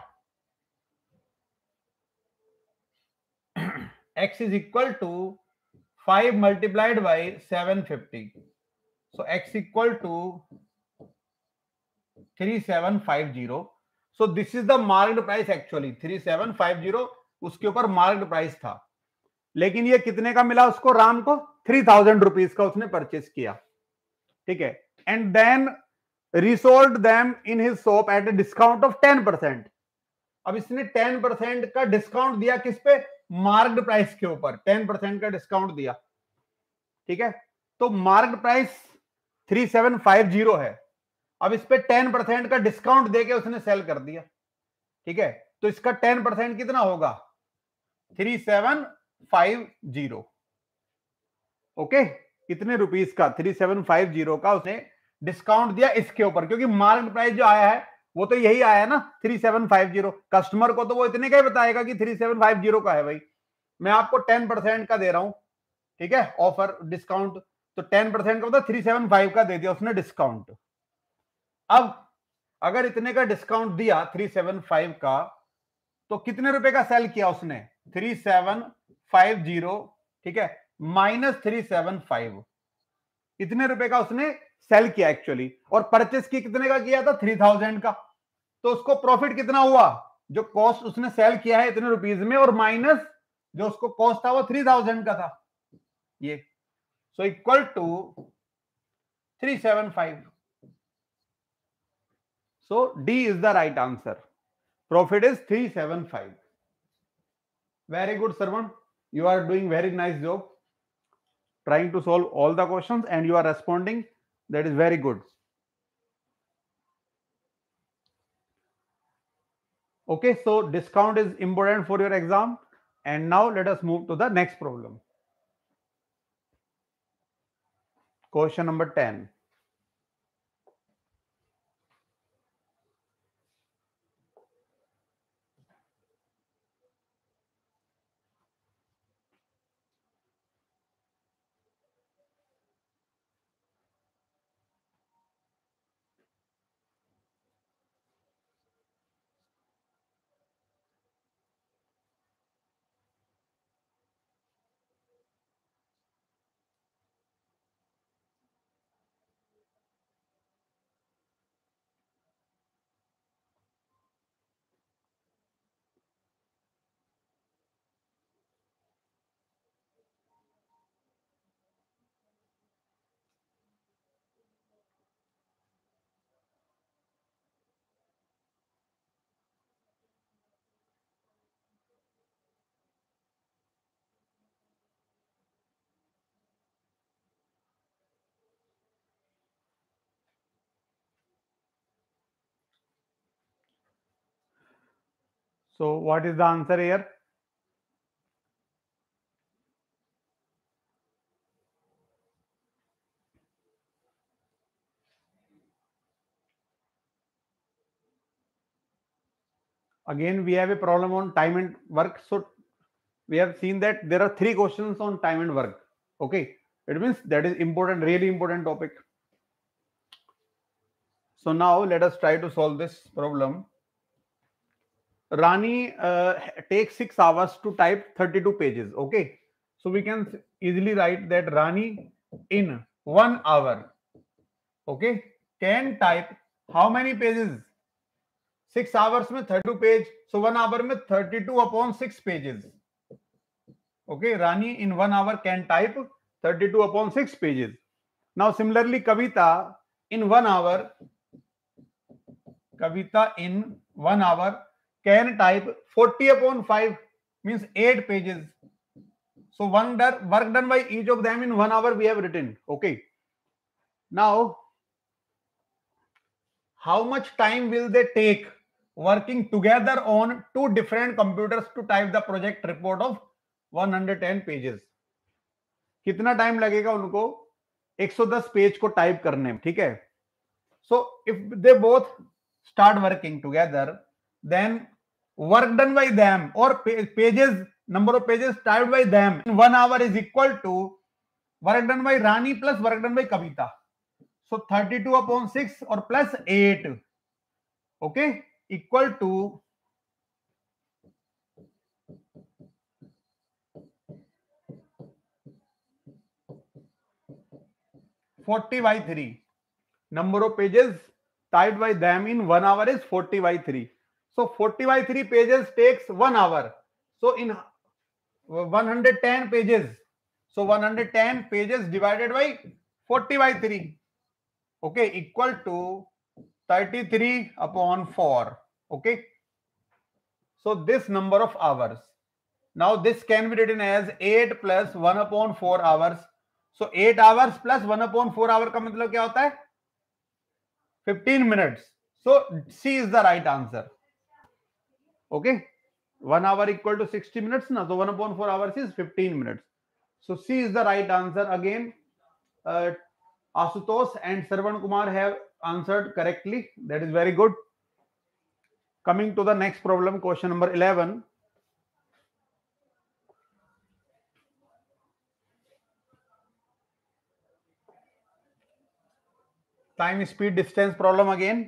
Speaker 1: X is equal to 5 multiplied by 750. So X equal to 3750. So this is the marked price actually. 3750 उसके ऊपर marked price था. लेकिन ये कितने का मिला उसको? राम को 3000 रुपीज का उसने परचेस किया. ठीक है. And then resold them in his shop at a discount of 10%. अब इसने 10% का डिस्काउंट दिया किस पे? मार्क्ड प्राइस के ऊपर 10% का डिस्काउंट दिया. ठीक है. तो मार्क्ड प्राइस 3750 है. अब इस पे 10% का डिस्काउंट देके उसने सेल कर दिया. ठीक है. तो इसका 10% कितना होगा? 3750. ओके. कितने रुपीस का? 3750 का उसने डिस्काउंट दिया इसके ऊपर, क्योंकि मार्केट प्राइस जो आया है वो तो यही आया ना 3750. कस्टमर को तो वो इतने का ही बताएगा कि 3750 का है. भाई मैं आपको 10% का दे रहा हूं. ठीक है. Offer discount. तो 10% का मतलब 375 का दे दिया उसने डिस्काउंट. अब अगर इतने का डिस्काउंट दिया 375 का तो कितने रुपए का सेल किया उसने? 3750. ठीक है. माइनस 375. इतने रुपए का उसने सेल किया एक्चुअली. और परचेस की कितने का किया था? 3000 का. तो उसको प्रॉफिट कितना हुआ? जो कॉस्ट उसने सेल किया है इतने रुपीज में और माइनस जो उसको कॉस्ट था वो 3000 का था. ये so equal to 375. So D is the right answer. Profit is 375. Very good, Sarvan. You are doing very nice job. Trying to solve all the questions and you are responding. That is very good. Okay, so discount is important for your exam. And now let us move to the next problem. Question number 10. So what is the answer here? Again, we have a problem on time and work. So we have seen that there are 3 questions on time and work. Okay, it means that is important, really important topic. So now let us try to solve this problem. Rani takes 6 hours to type 32 pages. Okay, so we can easily write that Rani in 1 hour, okay, can type how many pages? 6 hours में 32 page, so 1 hour में 32 upon 6 pages. Okay, Rani in 1 hour can type 32 upon 6 pages. Now similarly, Kavita in 1 hour can type 40 upon 5, means 8 pages. So work done by each of them in 1 hour we have written. Okay. Now, how much time will they take working together on 2 different computers to type the project report of 110 pages? कितना time लगेगा उनको 110 page को type करने में, ठीक है? So if they both start working together, then work done by them or pages, number of pages typed by them in 1 hour is equal to work done by Rani plus work done by Kavita. So 32 upon 6 or plus 8, okay, equal to 40 by 3. Number of pages typed by them in 1 hour is 40 by 3. So 40 by 3 pages takes 1 hour. So in 110 pages, so 110 pages divided by 40 by 3, okay, equal to 33 upon 4. Okay, so this number of hours, now this can be written as 8 plus 1 upon 4 hours. So 8 hours plus 1 upon 4 hour का मतलब क्या होता है? 15 minutes. So C is the right answer. Okay, 1 hour equal to 60 minutes now, so 1 upon 4 hours is 15 minutes. So C is the right answer. Again, Asutosh and Sarvan Kumar have answered correctly. That is very good. Coming to the next problem, question number 11. Time, speed, distance problem again.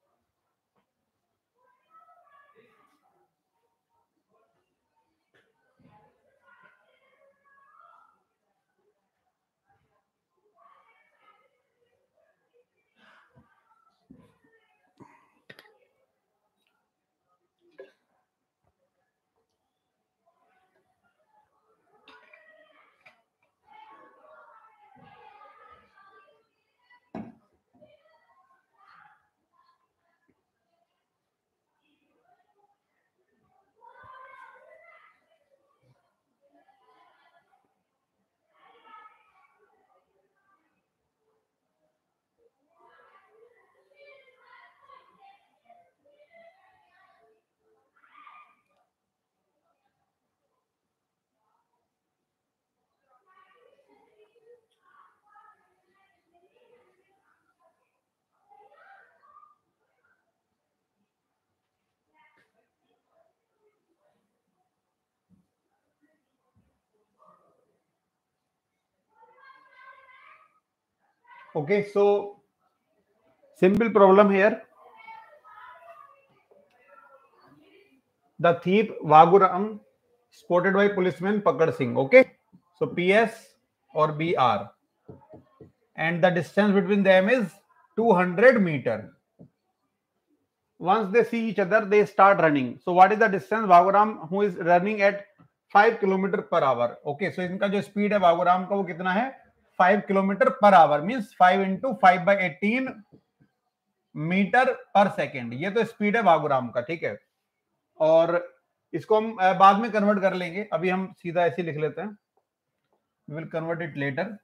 Speaker 1: Okay, so simple problem here. The thief Vaguram spotted by policeman Pakad Singh. Okay, so PS or BR, and the distance between them is 200 meter. Once they see each other, they start running. So what is the distance? Vaguram, who is running at 5 kilometer per hour. Okay, so इनका जो speed है वागुराम का वो कितना है? 5 kilometre per hour, means 5 into 5 by 18 metre per second. ये तो speed है वागुराम का, ठीक है. और इसको हम बाद में कन्वर्ट कर लेंगे, अभी हम सीधा ऐसे लिख लेते हैं. We will convert it later.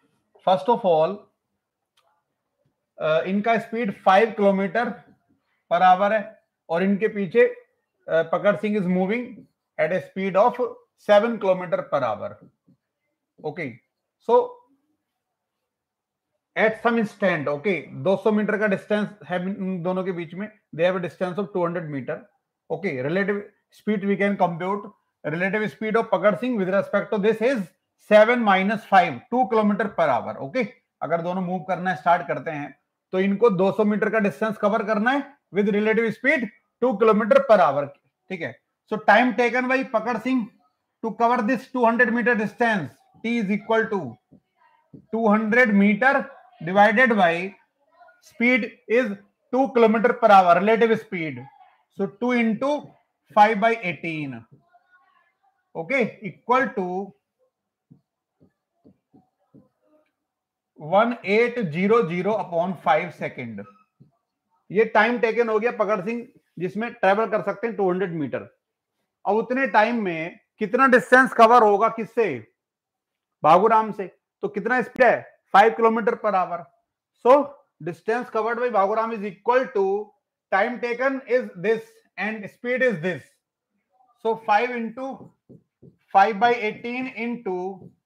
Speaker 1: First of all इनका स्पीड 5 किलोमीटर पर आवर है और इनके पीछे Pakad Singh is moving at a speed of 7 kilometre per hour. Okay, so at some instant, okay, 200 metre का डिस्टेंस है इन दोनों के बीच में. They have a distance of 200 metre. Okay, relative speed we can compute. Relative speed of Pakad Singh with respect to this is 7 - 5, 2 kilometre per hour. Okay, अगर दोनों move करना स्टार्ट करते हैं तो इनको 200 मीटर का डिस्टेंस कवर करना है with relative speed 2 kilometre per hour. ठीक है, so time taken by Pakad Singh to cover this 200 metre distance t is equal to 200 meter divided by speed is 2 kilometer per hour, relative speed. So 2 into 5/18, okay, equal to 1800 upon 5 second. ये time taken हो गया पकड़ सिंह जिसमें travel कर सकते हैं 200 metre. अब उतने टाइम में कितना डिस्टेंस कवर होगा किससे? बाबूराम से. तो कितना स्पीड है? 5 kilometre per hour. So distance covered by Baburam is equal to time taken is this and speed is this. So 5 into 5/18 into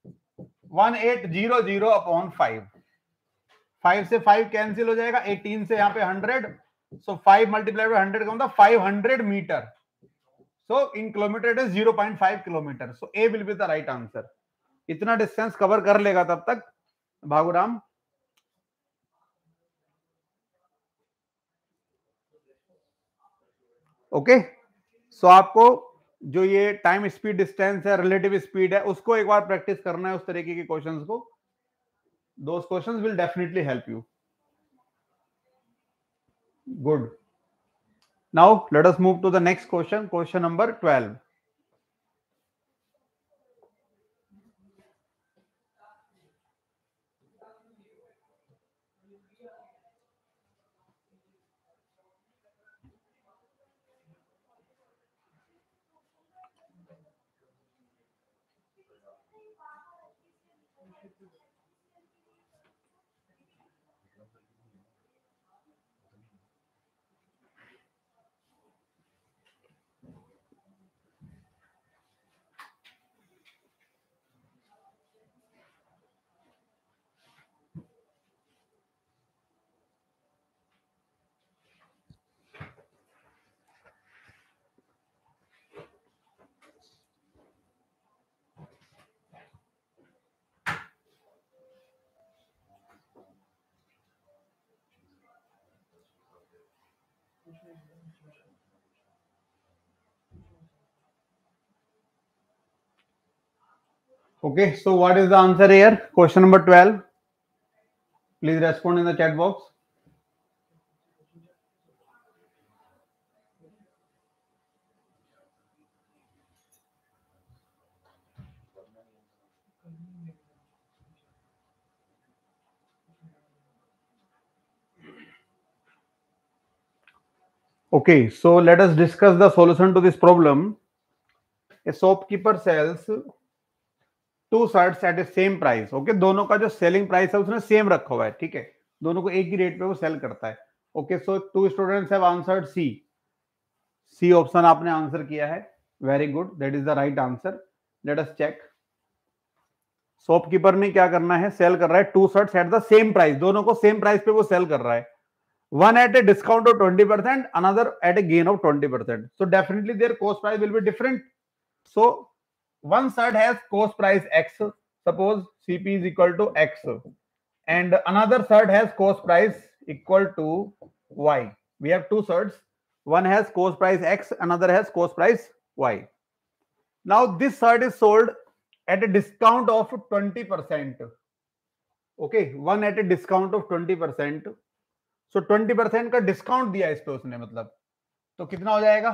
Speaker 1: 1800 upon 5. 5 से 5 कैंसिल हो जाएगा, 18 से यहाँ पे 100. सो 5 multiplied by 100 का मतलब 500 metre. So in kilometre it is 0.5 kilometre. So A will be the right answer. इतना distance cover कर लेगा तब तक भागुराम. ओके, सो आपको जो ये टाइम स्पीड डिस्टेंस है, रिलेटिव स्पीड है, उसको एक बार प्रैक्टिस करना है, उस तरीके के क्वेश्चंस को. Those questions will definitely help you. Good. Now let us move to the next question, question number 12. Okay, so what is the answer here? Question number 12. Please respond in the chat box. Okay, so let us discuss the solution to this problem. A shopkeeper sells 2 shirts at the same price. Okay, दोनों का जो selling price है उसने same रखा हुआ है. ठीक है, दोनों को एक ही रेट पे वो सेल करता है. Okay, so 2 students have answered C. C option आपने आंसर किया है. Very good, that is the right answer. Let us check. Shopkeeper ने क्या करना है? सेल कर रहा है 2 shirts at the same price. दोनों को सेम प्राइस पे वो सेल कर रहा है. One at a discount of 20%, another at a gain of 20%. So definitely their cost price will be different. So one shirt has cost price X. Suppose CP is equal to X, and another shirt has cost price equal to Y. We have 2 shirts. One has cost price X, another has cost price Y. Now this shirt is sold at a discount of 20%. Okay, one at a discount of 20%. सो 20% का discount दिया इस पे उसने, मतलब तो कितना हो जाएगा?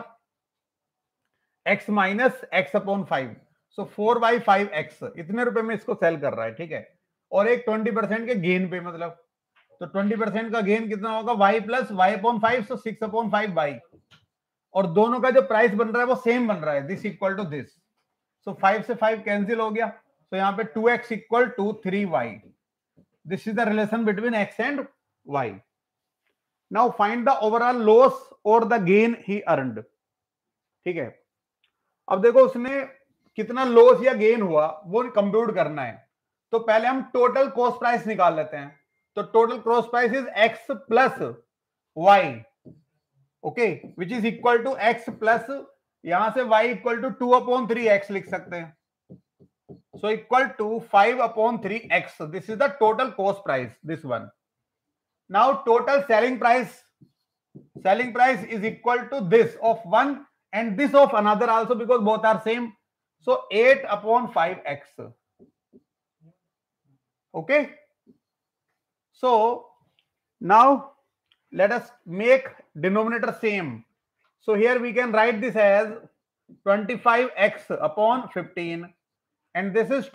Speaker 1: x minus x upon 5. So 4/5x इतने रुपए में इसको सेल कर रहा है. ठीक है, और एक 20% के गेन पे, मतलब तो 20% का गेन कितना होगा? y plus y upon 5. So 6/5y. और दोनों का जो प्राइस बन रहा है वो सेम बन रहा है, this equal to this. So 5 से 5 कैंसिल हो गया. तो यहाँ पे 2x equal to 3y. This is the relation between x and y. Now find the overall loss और द गेन ही अर्नड। ठीक है, अब देखो उसने कितना लॉस या गेन हुआ वो कंप्यूट करना है। तो पहले हम टोटल कॉस्ट प्राइस निकाल लेते हैं। तो total cost price is x plus y, okay, which is equal to x plus, यहां से y इक्वल टू 2/3x लिख सकते हैं। So equal to 5/3x. This is the total cost price, this one. Now total selling price is equal to this of one and this of another also, because both are same. So 8/5x. Okay. So now let us make denominator same. So here we can write this as 25x/15. And this is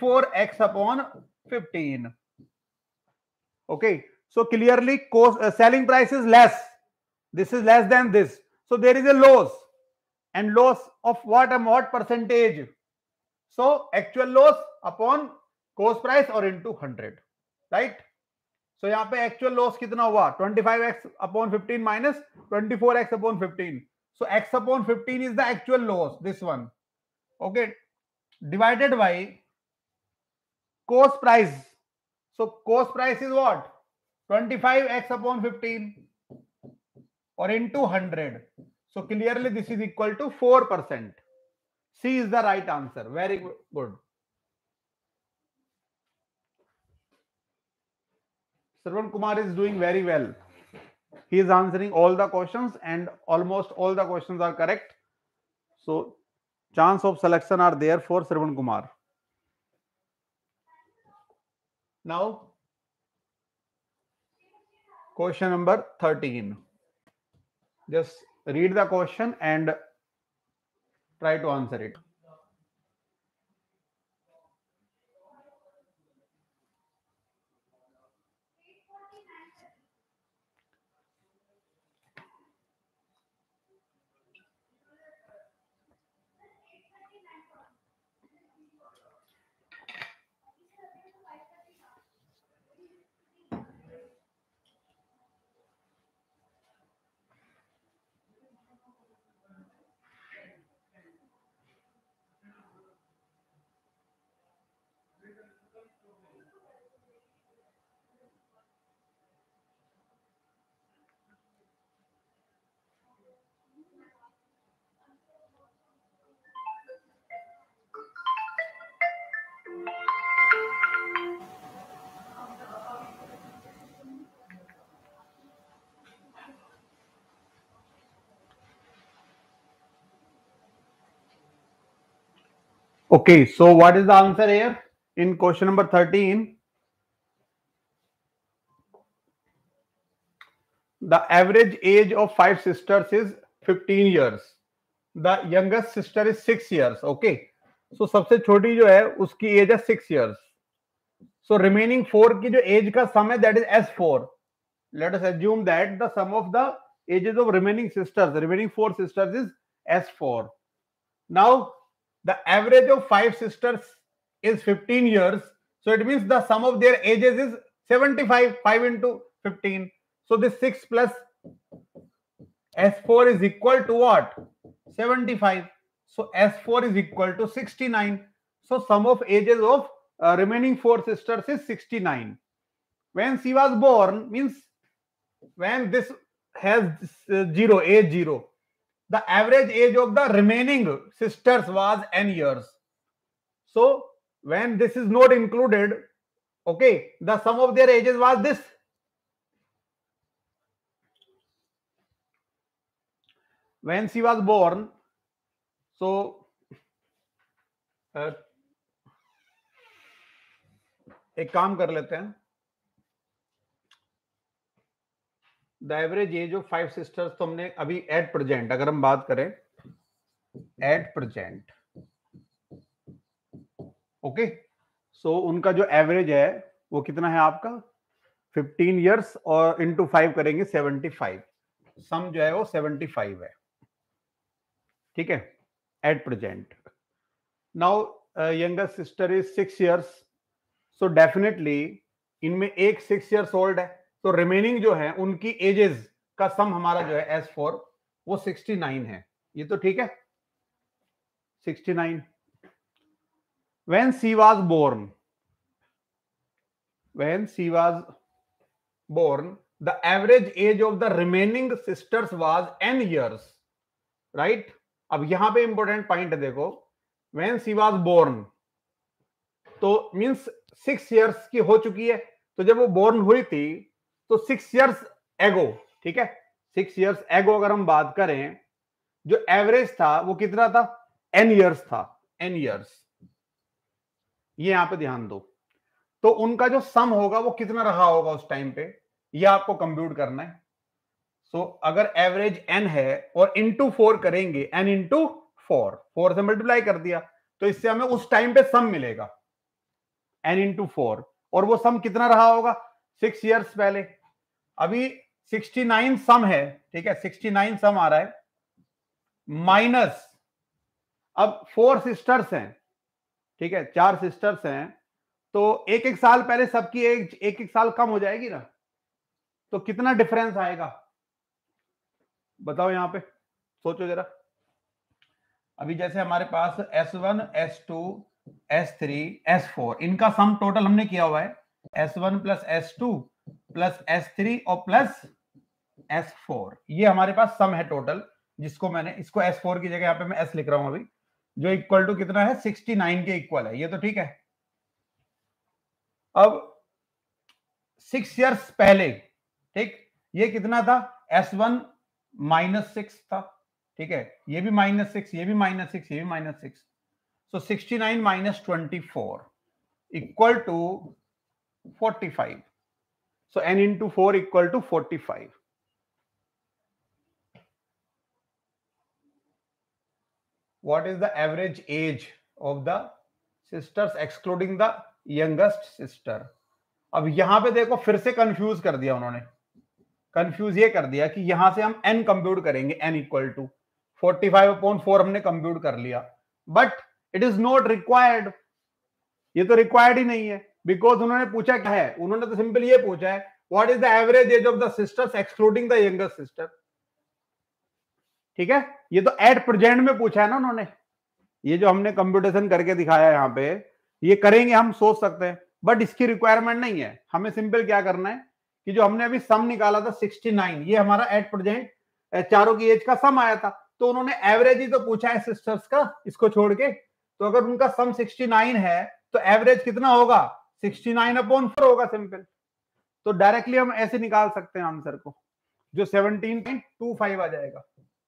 Speaker 1: 24x/15. Okay, so clearly cost selling price is less. This is less than this. So there is a loss, and loss of what percentage? So actual loss upon cost price or into 100, right? So यहाँ पे actual loss कितना हुआ? 25x/15 minus 24x/15. So x/15 is the actual loss, this one. Okay, divided by cost price. So cost price is what? 25x/15 or into 100. So clearly this is equal to 4%. C is the right answer. Very good. Sarvan Kumar is doing very well. He is answering all the questions and almost all the questions are correct. So chance of selection are there for Sarvan Kumar. Now question number 13. Just read the question and try to answer it. Okay, so what is the answer here in question number 13? The average age of 5 sisters is 15 years. The youngest sister is 6 years. Okay, so सबसे छोटी जो है उसकी as है 6 years. So remaining 4 की जो as का सम है that is S4. Let us assume that the sum of the ages of remaining 4 sisters is S4. Now the average of 5 sisters is 15 years. So it means the sum of their ages is 75, 5 into 15. So this 6 plus S4 is equal to what? 75. So S4 is equal to 69. So sum of ages of remaining 4 sisters is 69. When she was born, means when this has age 0, the average age of the remaining sisters was n years. So when this is not included, okay, the sum of their ages was this. When she was born, so एक काम कर लेते हैं. The average age of 5 sisters तो हमने अभी at present, अगर हम बात करें एट प्रेजेंट, ओके, सो उनका जो एवरेज है वो कितना है आपका 15 इयर्स और इंटू 5 करेंगे 75. सम जो है वो 75 है. ठीक है, at present. Now youngest sister is 6 years. So definitely इनमें एक 6 इयर्स ओल्ड है, तो रिमेनिंग जो है उनकी एजेस का सम हमारा जो है S4 वो 69 है। ये तो ठीक है, 69। when she was born the average age of the remaining sisters was n years, right? अब यहां पे इंपॉर्टेंट पॉइंट देखो, when she was born तो मींस 6 इयर्स की हो चुकी है, तो जब वो बोर्न हुई थी तो 6 इयर्स एगो, ठीक है, 6 इयर्स एगो अगर हम बात करें, जो एवरेज था वो कितना था, n इयर्स था, n इयर्स। ये यहां पे ध्यान दो, तो उनका जो सम होगा वो कितना रहा होगा उस टाइम पे, ये आपको कंप्यूट करना है। सो अगर एवरेज n है और इंटू 4 करेंगे, n इंटू 4 से मल्टीप्लाई कर दिया, तो इससे हमें उस टाइम पे सम मिलेगा n इंटू 4, और वो सम कितना रहा होगा 6 इयर्स पहले। अभी 69 सम है, ठीक है, 69 सम आ रहा है, माइनस अब 4 सिस्टर्स हैं, ठीक है, 4 सिस्टर्स हैं, तो एक एक साल पहले सबकी एज एक एक साल कम हो जाएगी ना, तो कितना डिफरेंस आएगा बताओ, यहां पे सोचो जरा। अभी जैसे हमारे पास S1 S2 S3 S4 इनका सम टोटल हमने किया हुआ है, S1 plus S2 plus S3 और प्लस S4, ये हमारे पास सम है टोटल, जिसको मैंने इसको S4 की जगह यहां पे मैं S लिख रहा हूं अभी, जो इक्वल टू कितना है 69 के इक्वल है, ये तो ठीक है। अब 6 इयर्स पहले, ठीक, ये कितना था S1 -6 था, ठीक है, ये भी -6, ये भी -6, ये भी -6, so 69 minus 24 equal to 45, so n into 4 equal to 45. What is the average age of the sisters excluding the youngest sister? अब यहां पे देखो फिर से कंफ्यूज कर दिया उन्होंने, कंफ्यूज ये कर दिया कि यहां से हम n कंप्यूट करेंगे, n इक्वल टू 45/4 हमने कंप्यूट कर लिया, but it is not required, ये तो रिक्वायर्ड ही नहीं है, बिकॉज उन्होंने पूछा क्या है, उन्होंने तो सिंपल ये पूछा है what is the average age of the sisters excluding the younger sister, ठीक है, ये तो एट प्रेजेंट में पूछा है ना उन्होंने, ये जो हमने कंप्यूटेशन करके दिखाया यहां पे, ये करेंगे हम सोच सकते हैं, बट इसकी रिक्वायरमेंट नहीं है, हमें सिंपल क्या करना है कि जो हमने अभी सम निकाला था 69, ये हमारा एट प्रेजेंट चारों की एज का सम आया था, तो उन्होंने एवरेज ही तो पूछा है सिस्टर्स का, इसको छोड़ के, तो अगर उनका सम 69 है तो एवरेज कितना होगा 69/4 होगा सिंपल, तो डायरेक्टली हम ऐसे निकाल सकते हैं आंसर को, जो 17.25 आ जाएगा।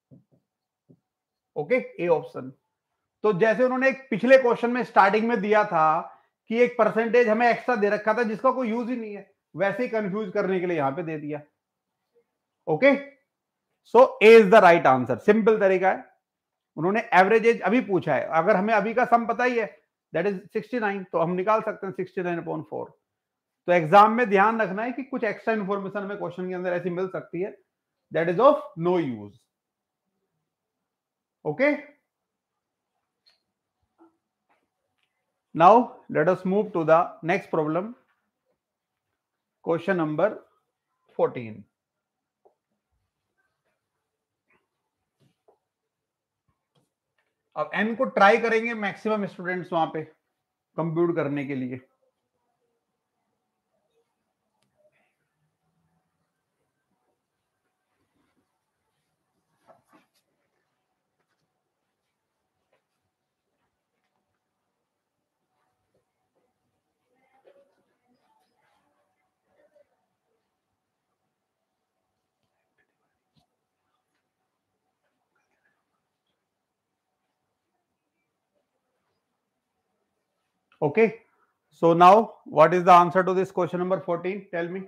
Speaker 1: Okay, A option. तो जैसे उन्होंने एक पिछले क्वेश्चन में स्टार्टिंग में दिया था कि एक परसेंटेज हमें एक्स्ट्रा दे रखा था जिसका कोई यूज ही नहीं है, वैसे ही कंफ्यूज करने के लिए यहां पे दे दिया। Okay, so A is the right answer, simple तरीका है, उन्होंने एवरेज एज अभी पूछा है, अगर हमें अभी का सम पता ही है दैट इज 69, तो हम निकाल सकते हैं 69/4। तो एग्जाम में ध्यान रखना है कि कुछ एक्स्ट्रा इंफॉर्मेशन हमें क्वेश्चन के अंदर ऐसी मिल सकती है that is of no use. Okay, now let us move to the next problem, question number 14। अब n को ट्राई करेंगे मैक्सिमम स्टूडेंट्स वहां पे कंप्यूट करने के लिए। Okay, so now what is the answer to this question number 14? Tell me.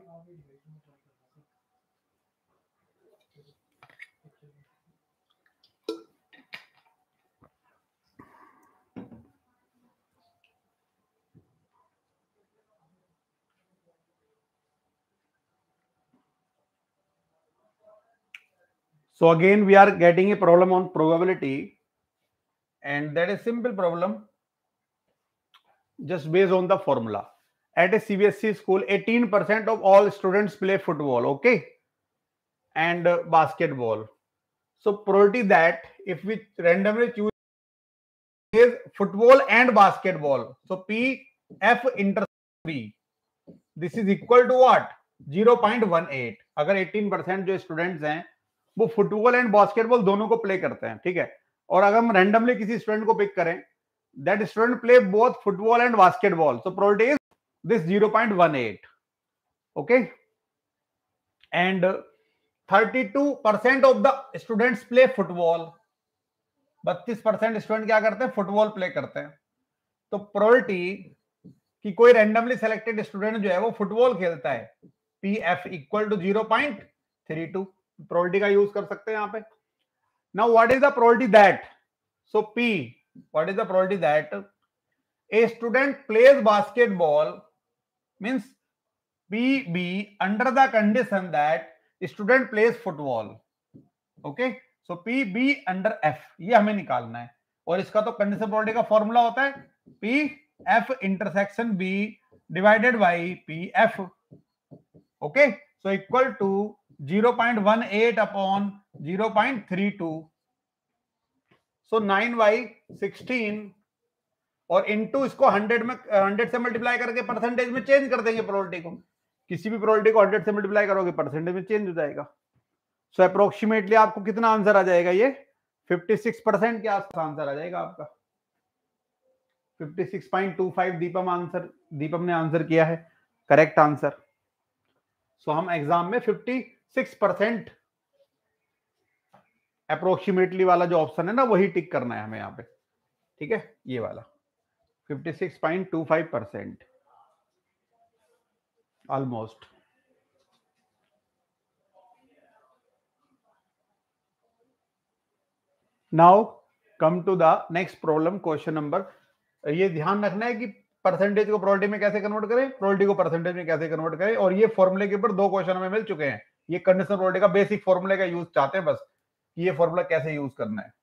Speaker 1: So again we are getting a problem on probability, and that is simple problem just based on the formula. at a CBSE school 18% of all students play football, okay, and basketball. So probability that if we randomly choose is football and basketball, so P F intercept B, this is equal to what? 0.18. अगर 18% जो students हैं वो football and basketball दोनों को play करते हैं, ठीक है, और अगर हम रैंडमली किसी स्टूडेंट को पिक करें that student play both football and basketball, so probability is this 0.18, okay, and 32% of the students play football, 32% student क्या करते हैं? फुटबॉल प्ले करते हैं। तो प्रोबेबिलिटी कि कोई रैंडमली सिलेक्टेड स्टूडेंट जो है वो फुटबॉल खेलता है, P F equal to 0.32, probability का यूज कर सकते हैं यहां पे। Now what is the probability that, so P, what is the probability that a student plays basketball means P B under the condition that student plays football, okay, so P B under F, ये हमें निकालना है, और इसका तो condition probability का formula होता है P F intersection B divided by P F, okay, so equal to 0.18 upon 0.32, so 9/16, और इनटू इसको 100 में 100 से मल्टीप्लाई करके परसेंटेज में चेंज कर देंगे प्रोबेबिलिटी को, किसी भी प्रोबेबिलिटी को 100 से मल्टीप्लाई करोगे परसेंटेज में चेंज हो जाएगा। सो अप्रोक्सीमेटली आपको कितना आंसर आ जाएगा? ये 56% के आसपास आंसर आ जाएगा आपका, 56.25 दीपम ने आंसर किया है, करेक्ट आंसर। सो हम एग्जाम में 56% अप्रोक्सीमेटली वाला जो ऑप्शन है ना वही टिक करना है हमें यहाँ पे, ठीक है, ये वाला 56.25% almost. Now come to the next problem, question number, ये ध्यान रखना है कि परसेंटेज को प्रोबेबिलिटी में कैसे कन्वर्ट करें, प्रोबेबिलिटी को परसेंटेज में कैसे कन्वर्ट करें, और ये फॉर्मूले के ऊपर 2 क्वेश्चन हमें मिल चुके हैं। ये कंडीशनल प्रोबेबिलिटी का बेसिक फॉर्मूले का यूज चाहते हैं बस, कि ये फॉर्मूला कैसे यूज करना है।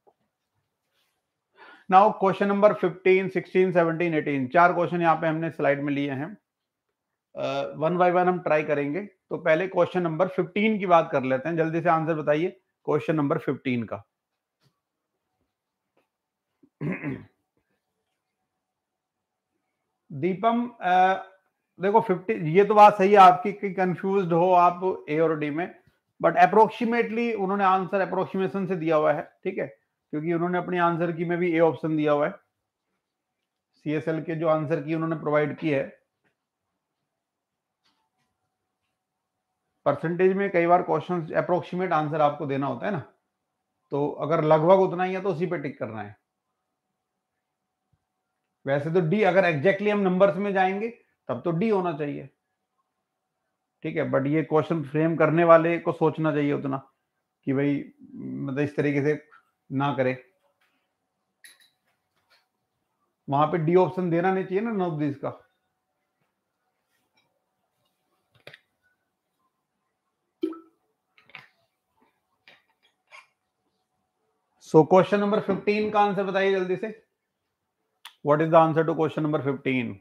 Speaker 1: नाउ क्वेश्चन नंबर 15, 16, 17, 18, 4 क्वेश्चन यहाँ पे हमने स्लाइड में लिए हैं, वन बाय वन हम ट्राई करेंगे। तो पहले क्वेश्चन नंबर 15 की बात कर लेते हैं, जल्दी से आंसर बताइए क्वेश्चन नंबर 15 का। दीपम, देखो 50, ये तो बात सही है आपकी कि कंफ्यूज्ड हो आप ए और डी में, बट अप्रोक्सीमेटली उन्होंने आंसर अप्रोक्सीमेशन से दिया हुआ है, ठीक है, क्योंकि उन्होंने अपनी आंसर की में भी ए ऑप्शन दिया हुआ है, सीएसएल के जो आंसर की उन्होंने प्रोवाइड की है। परसेंटेज में कई बार क्वेश्चन अप्रोक्सीमेट आंसर आपको देना होता है ना, तो अगर लगभग उतना ही है तो उसी पे टिक करना है। वैसे तो डी, अगर एग्जैक्टली हम नंबर्स में जाएंगे तब तो डी होना चाहिए, ठीक है, बट ये क्वेश्चन फ्रेम करने वाले को सोचना चाहिए उतना कि भाई मतलब इस तरीके से ना करे, वहां पे डी ऑप्शन देना नहीं चाहिए ना नॉट दिस का। सो क्वेश्चन नंबर 15 का आंसर बताइए जल्दी से, what is the answer to question number 15?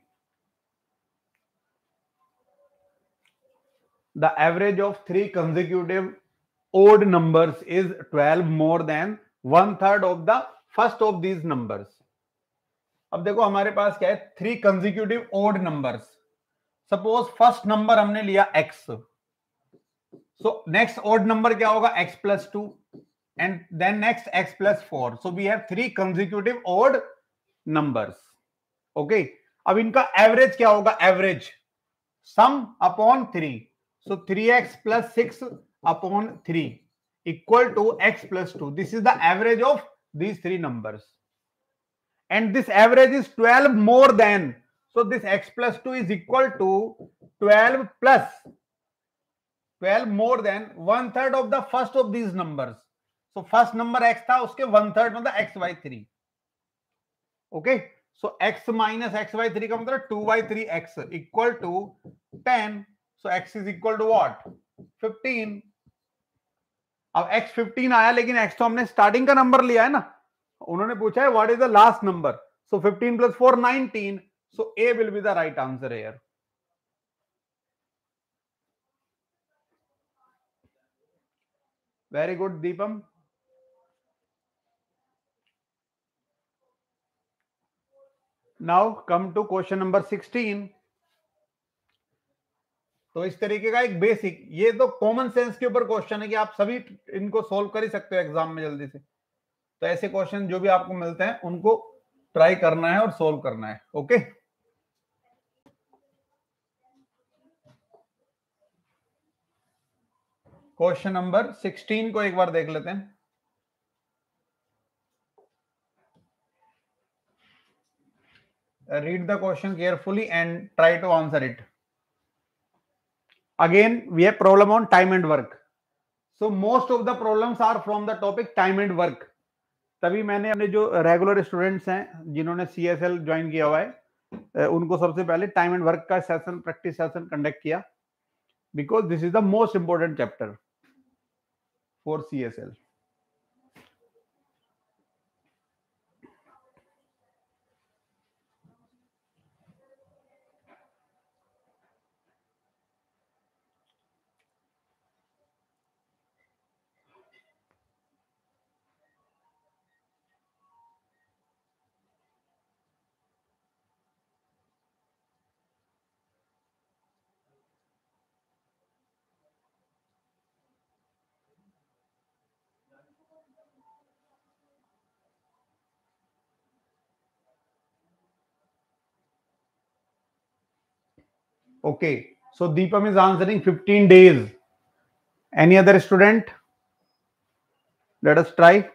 Speaker 1: The average of 3 consecutive odd numbers is 12 more than 1/3 of the first of these numbers. अब देखो हमारे पास क्या है, 3 consecutive odd numbers. Suppose first number हमने लिया x, so next odd number क्या होगा? x plus 2, and then next x plus 4. So we have 3 consecutive odd numbers. Okay, अब इनका एवरेज क्या होगा? Average sum upon 3, so 3x plus 6 upon 3 equal to x plus 2. This is the average of these 3 numbers, and this average is 12 more than, so this x plus 2 is equal to 12 plus 12 more than 1/3 of the first of these numbers. So first number x था, उसके 1/3 मतलब x/3. Okay, so x minus x/3 का मतलब 2/3x equal to 10. So x is equal to what? 15. अब x 15 आया, लेकिन x तो हमने स्टार्टिंग का नंबर लिया है ना, उन्होंने पूछा है what is the last number, so 15 plus 4 19, so A will be the right answer here. Very good Deepam. Now come to question number 16. तो इस तरीके का एक बेसिक, ये तो कॉमन सेंस के ऊपर क्वेश्चन है कि आप सभी इनको सोल्व कर ही सकते हो एग्जाम में जल्दी से. तो ऐसे क्वेश्चन जो भी आपको मिलते हैं उनको ट्राई करना है और सोल्व करना है. ओके. क्वेश्चन नंबर 16 को एक बार देख लेते हैं. Read the question carefully and try to answer it. Again, we have problem on time and work. So most of the problems are from the topic time and work. तभी मैंने अपने जो regular students हैं जिन्होंने CSL join किया हुआ है उनको सबसे पहले टाइम एंड वर्क का सेशन, प्रैक्टिस सेशन कंडक्ट किया, because this is the most important chapter for CSL. Okay, so Deepam is answering 15 days. Any other student? Let us try.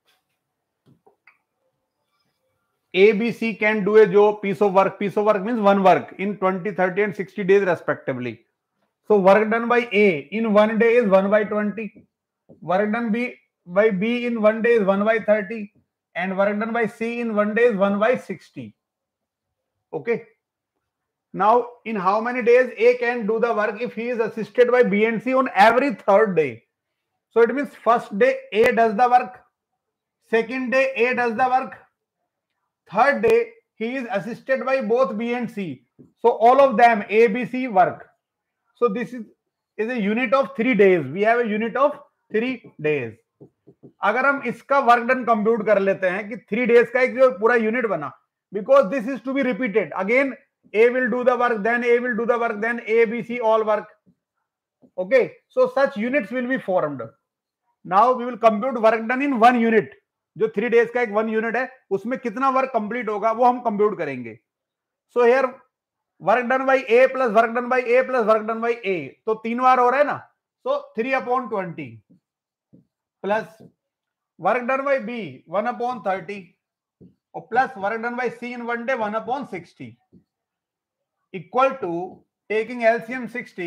Speaker 1: ABC can do a job, piece of work. Piece of work means one work in 20, 30 and 60 days respectively. So work done by A in 1 day is 1 by 20. Work done by B in 1 day is 1 by 30. And work done by C in 1 day is 1 by 60. Okay. Now, in how many days A can do the work if he is assisted by B and C on every third day? So it means first day A does the work, second day A does the work, third day he is assisted by both B and C. So all of them A, B, C work. So this is a unit of 3 days. We have a unit of 3 days. अगर हम इसका work done compute कर लेते हैं कि 3 days का एक जो पूरा यूनिट बना, because this is to be repeated again. A will do the work, then A will do the work, then A, B, C all work. Okay, so such units will be formed. Now we will compute work done in 1 unit. जो 3 days का एक 1 unit है उसमें कितना work complete होगा वो हम compute करेंगे. So here work done by A plus work done by A plus work done by A, तो 3 बार हो रहा है ना. So 3/20 plus work done by B 1/30 और plus work done by C in 1 day 1/60 equal to taking LCM 60.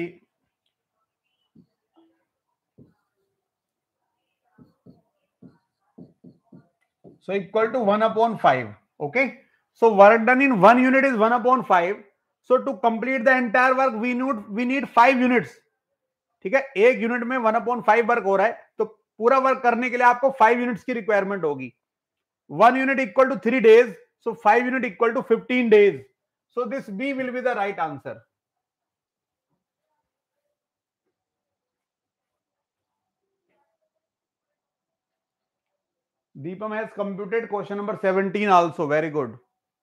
Speaker 1: So equal to 1/5. Okay. So work done in 1 unit is 1/5. So to complete the entire work we need 5 units. ठीक है, एक unit में 1/5 work हो रहा है, तो पूरा work करने के लिए आपको 5 यूनिट्स की रिक्वायरमेंट होगी. 1 unit equal to 3 days. So 5 unit equal to 15 days. So this B will be the right answer. Deepam has computed question number 17 also. Very good.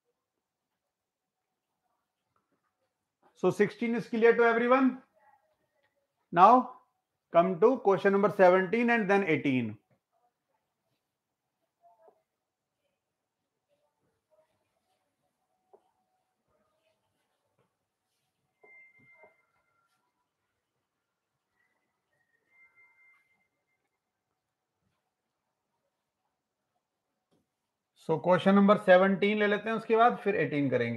Speaker 1: So 16 is clear to everyone. Now come to question number 17 and then 18. So question number 17 ले लेते हैं, उसके बाद फिर 18 करेंगे.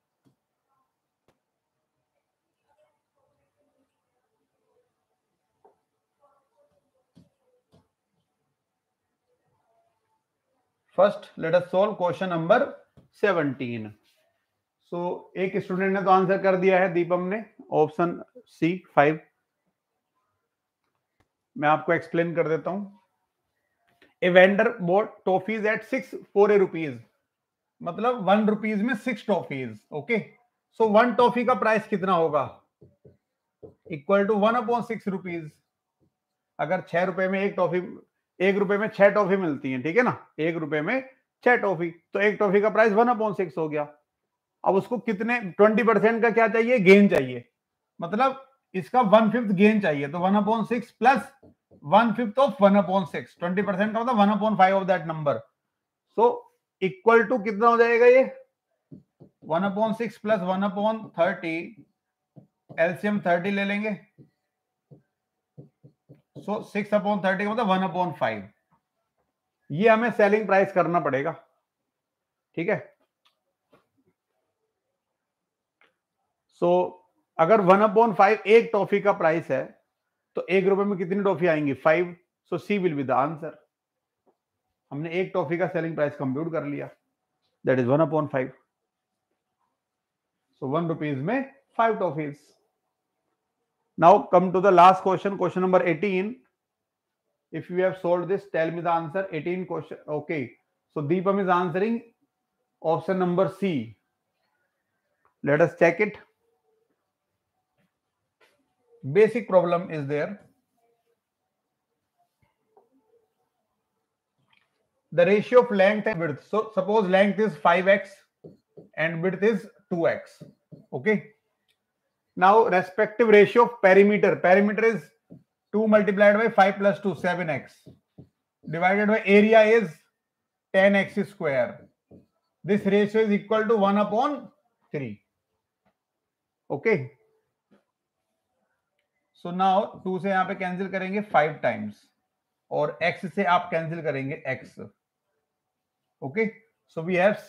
Speaker 1: First let us solve question number 17. सो एक student ने तो आंसर कर दिया है, दीपम ने, ऑप्शन C 5. मैं आपको एक्सप्लेन कर देता हूं. A vendor bought toffees at 6 for a rupees, मतलब 1 रुपीज में 6 टॉफीज. ओके, सो 1 टॉफी का प्राइस कितना होगा? Equal to 1/6 rupees. अगर 6 रुपए में 1 रुपए में 6 टॉफी मिलती है, ठीक है ना, 1 रुपए में 6 टॉफी, तो एक टॉफी का प्राइस 1/6 हो गया। अब उसको कितने 20% का क्या चाहिए, गेन चाहिए, मतलब इसका 1/5 गेन चाहिए, तो 1/6 प्लस 1/5 ऑफ 1/6, 20% का मतलब 1/5 of that number, so equal to कितना हो जाएगा ये 1/6 प्लस 1/30, एलसीएम 30 ले लेंगे, सो 6/30 का मतलब 1/5, ये हमें सेलिंग प्राइस करना पड़ेगा, ठीक है। सो अगर 1/5 एक टॉफी का प्राइस है, तो 1 रुपए में कितनी टॉफी आएंगी, 5, so C will be the answer. हमने एक टॉफी का सेलिंग प्राइस कंप्यूट कर लिया, दैट इज 1/5, सो 1 रुपीज में 5 toffees. Now come to the last question, question number 18. If you have solved this, tell me the answer. 18 question. Okay, so Deepam is answering option number C. Let us check it. Basic problem is there. The ratio of length and width. So suppose length is 5x and width is 2x. Okay. Now respective ratio of perimeter. Perimeter is 2 multiplied by 5 plus 2, 7x. Divided by area is 10x square. This ratio is equal to 1/3. Okay. So now 2 से यहां पे cancel करेंगे 5 times और x से आप cancel करेंगे x. Okay. So we have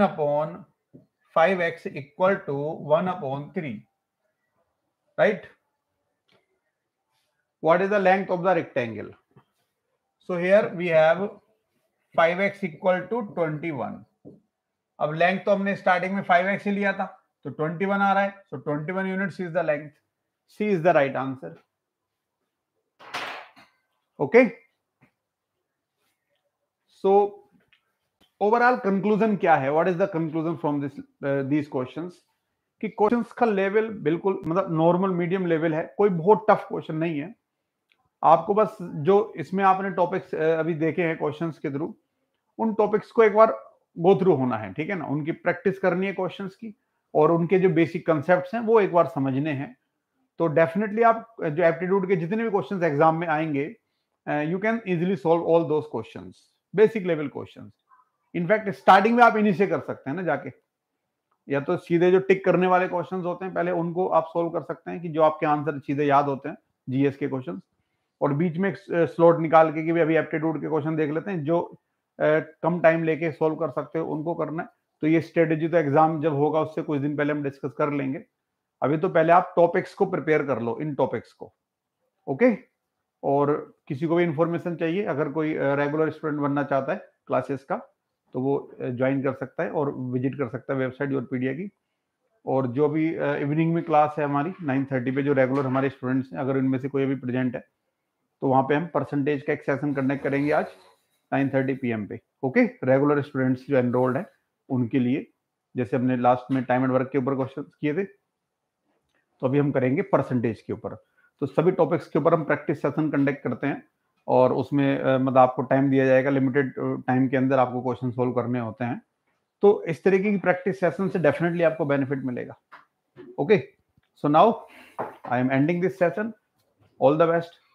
Speaker 1: 7/5x equal to 1/3. Right? What is the length of the rectangle? So here we have 5x equal to 21. अब length तो हमने स्टार्टिंग में 5x ही लिया था, तो 21 आ रहा है, so 21 units is the length. C is the right answer. Okay. So overall conclusion क्या है? What is the conclusion from these questions? कि क्वेश्चंस का लेवल बिल्कुल मतलब नॉर्मल मीडियम लेवल है, कोई बहुत टफ क्वेश्चन नहीं है। आपको बस जो इसमें आपने टॉपिक्स अभी देखे हैं क्वेश्चंस के थ्रू, उन टॉपिक्स को एक बार गो थ्रू होना है, ठीक है ना, उनकी प्रैक्टिस करनी है क्वेश्चंस की, और उनके जो बेसिक कंसेप्ट्स हैं वो एक बार समझने हैं। तो डेफिनेटली आप जो एप्टीट्यूड के जितने भी क्वेश्चंस एग्जाम में आएंगे, you can easily solve all those questions, basic level questions. In fact starting में आप इन्हीं से कर सकते हैं ना जाके, या तो सीधे जो टिक करने वाले क्वेश्चंस होते हैं पहले उनको आप सोल्व कर सकते हैं कि जो आपके आंसर सीधे याद होते हैं जीएस के क्वेश्चंस, और बीच में एक स्लॉट निकाल के कि भी अभी एप्टीट्यूड के क्वेश्चन देख लेते हैं, जो कम टाइम लेके सोल्व कर सकते हो उनको करना है। तो ये स्ट्रेटेजी तो एग्जाम जब होगा उससे कुछ दिन पहले हम डिस्कस कर लेंगे। अभी तो पहले आप टॉपिक्स को प्रिपेयर कर लो, इन टॉपिक्स को। ओके। और किसी को भी इंफॉर्मेशन चाहिए, अगर कोई रेगुलर स्टूडेंट बनना चाहता है क्लासेस का, तो वो ज्वाइन कर सकता है और विजिट कर सकता है वेबसाइट योरपीडिया की। और जो भी इवनिंग में क्लास है हमारी 9:30 पे, जो रेगुलर हमारे स्टूडेंट्स हैं, अगर इनमें से कोई अभी प्रेजेंट है, तो वहां पे हम परसेंटेज का एक सेशन कंडक्ट करेंगे आज 9:30 PM पे। ओके। रेगुलर स्टूडेंट्स जो एनरोल्ड है उनके लिए, जैसे हमने लास्ट में टाइम एंड वर्क के ऊपर क्वेश्चन किए थे, तो अभी हम करेंगे परसेंटेज के ऊपर। तो सभी टॉपिक्स के ऊपर हम प्रैक्टिस सेशन कंडक्ट करते हैं, और उसमें मतलब आपको टाइम दिया जाएगा, लिमिटेड टाइम के अंदर आपको क्वेश्चन सोल्व करने होते हैं। तो इस तरीके की प्रैक्टिस सेशन से डेफिनेटली आपको बेनिफिट मिलेगा। Okay. So now I am ending this session. All the best.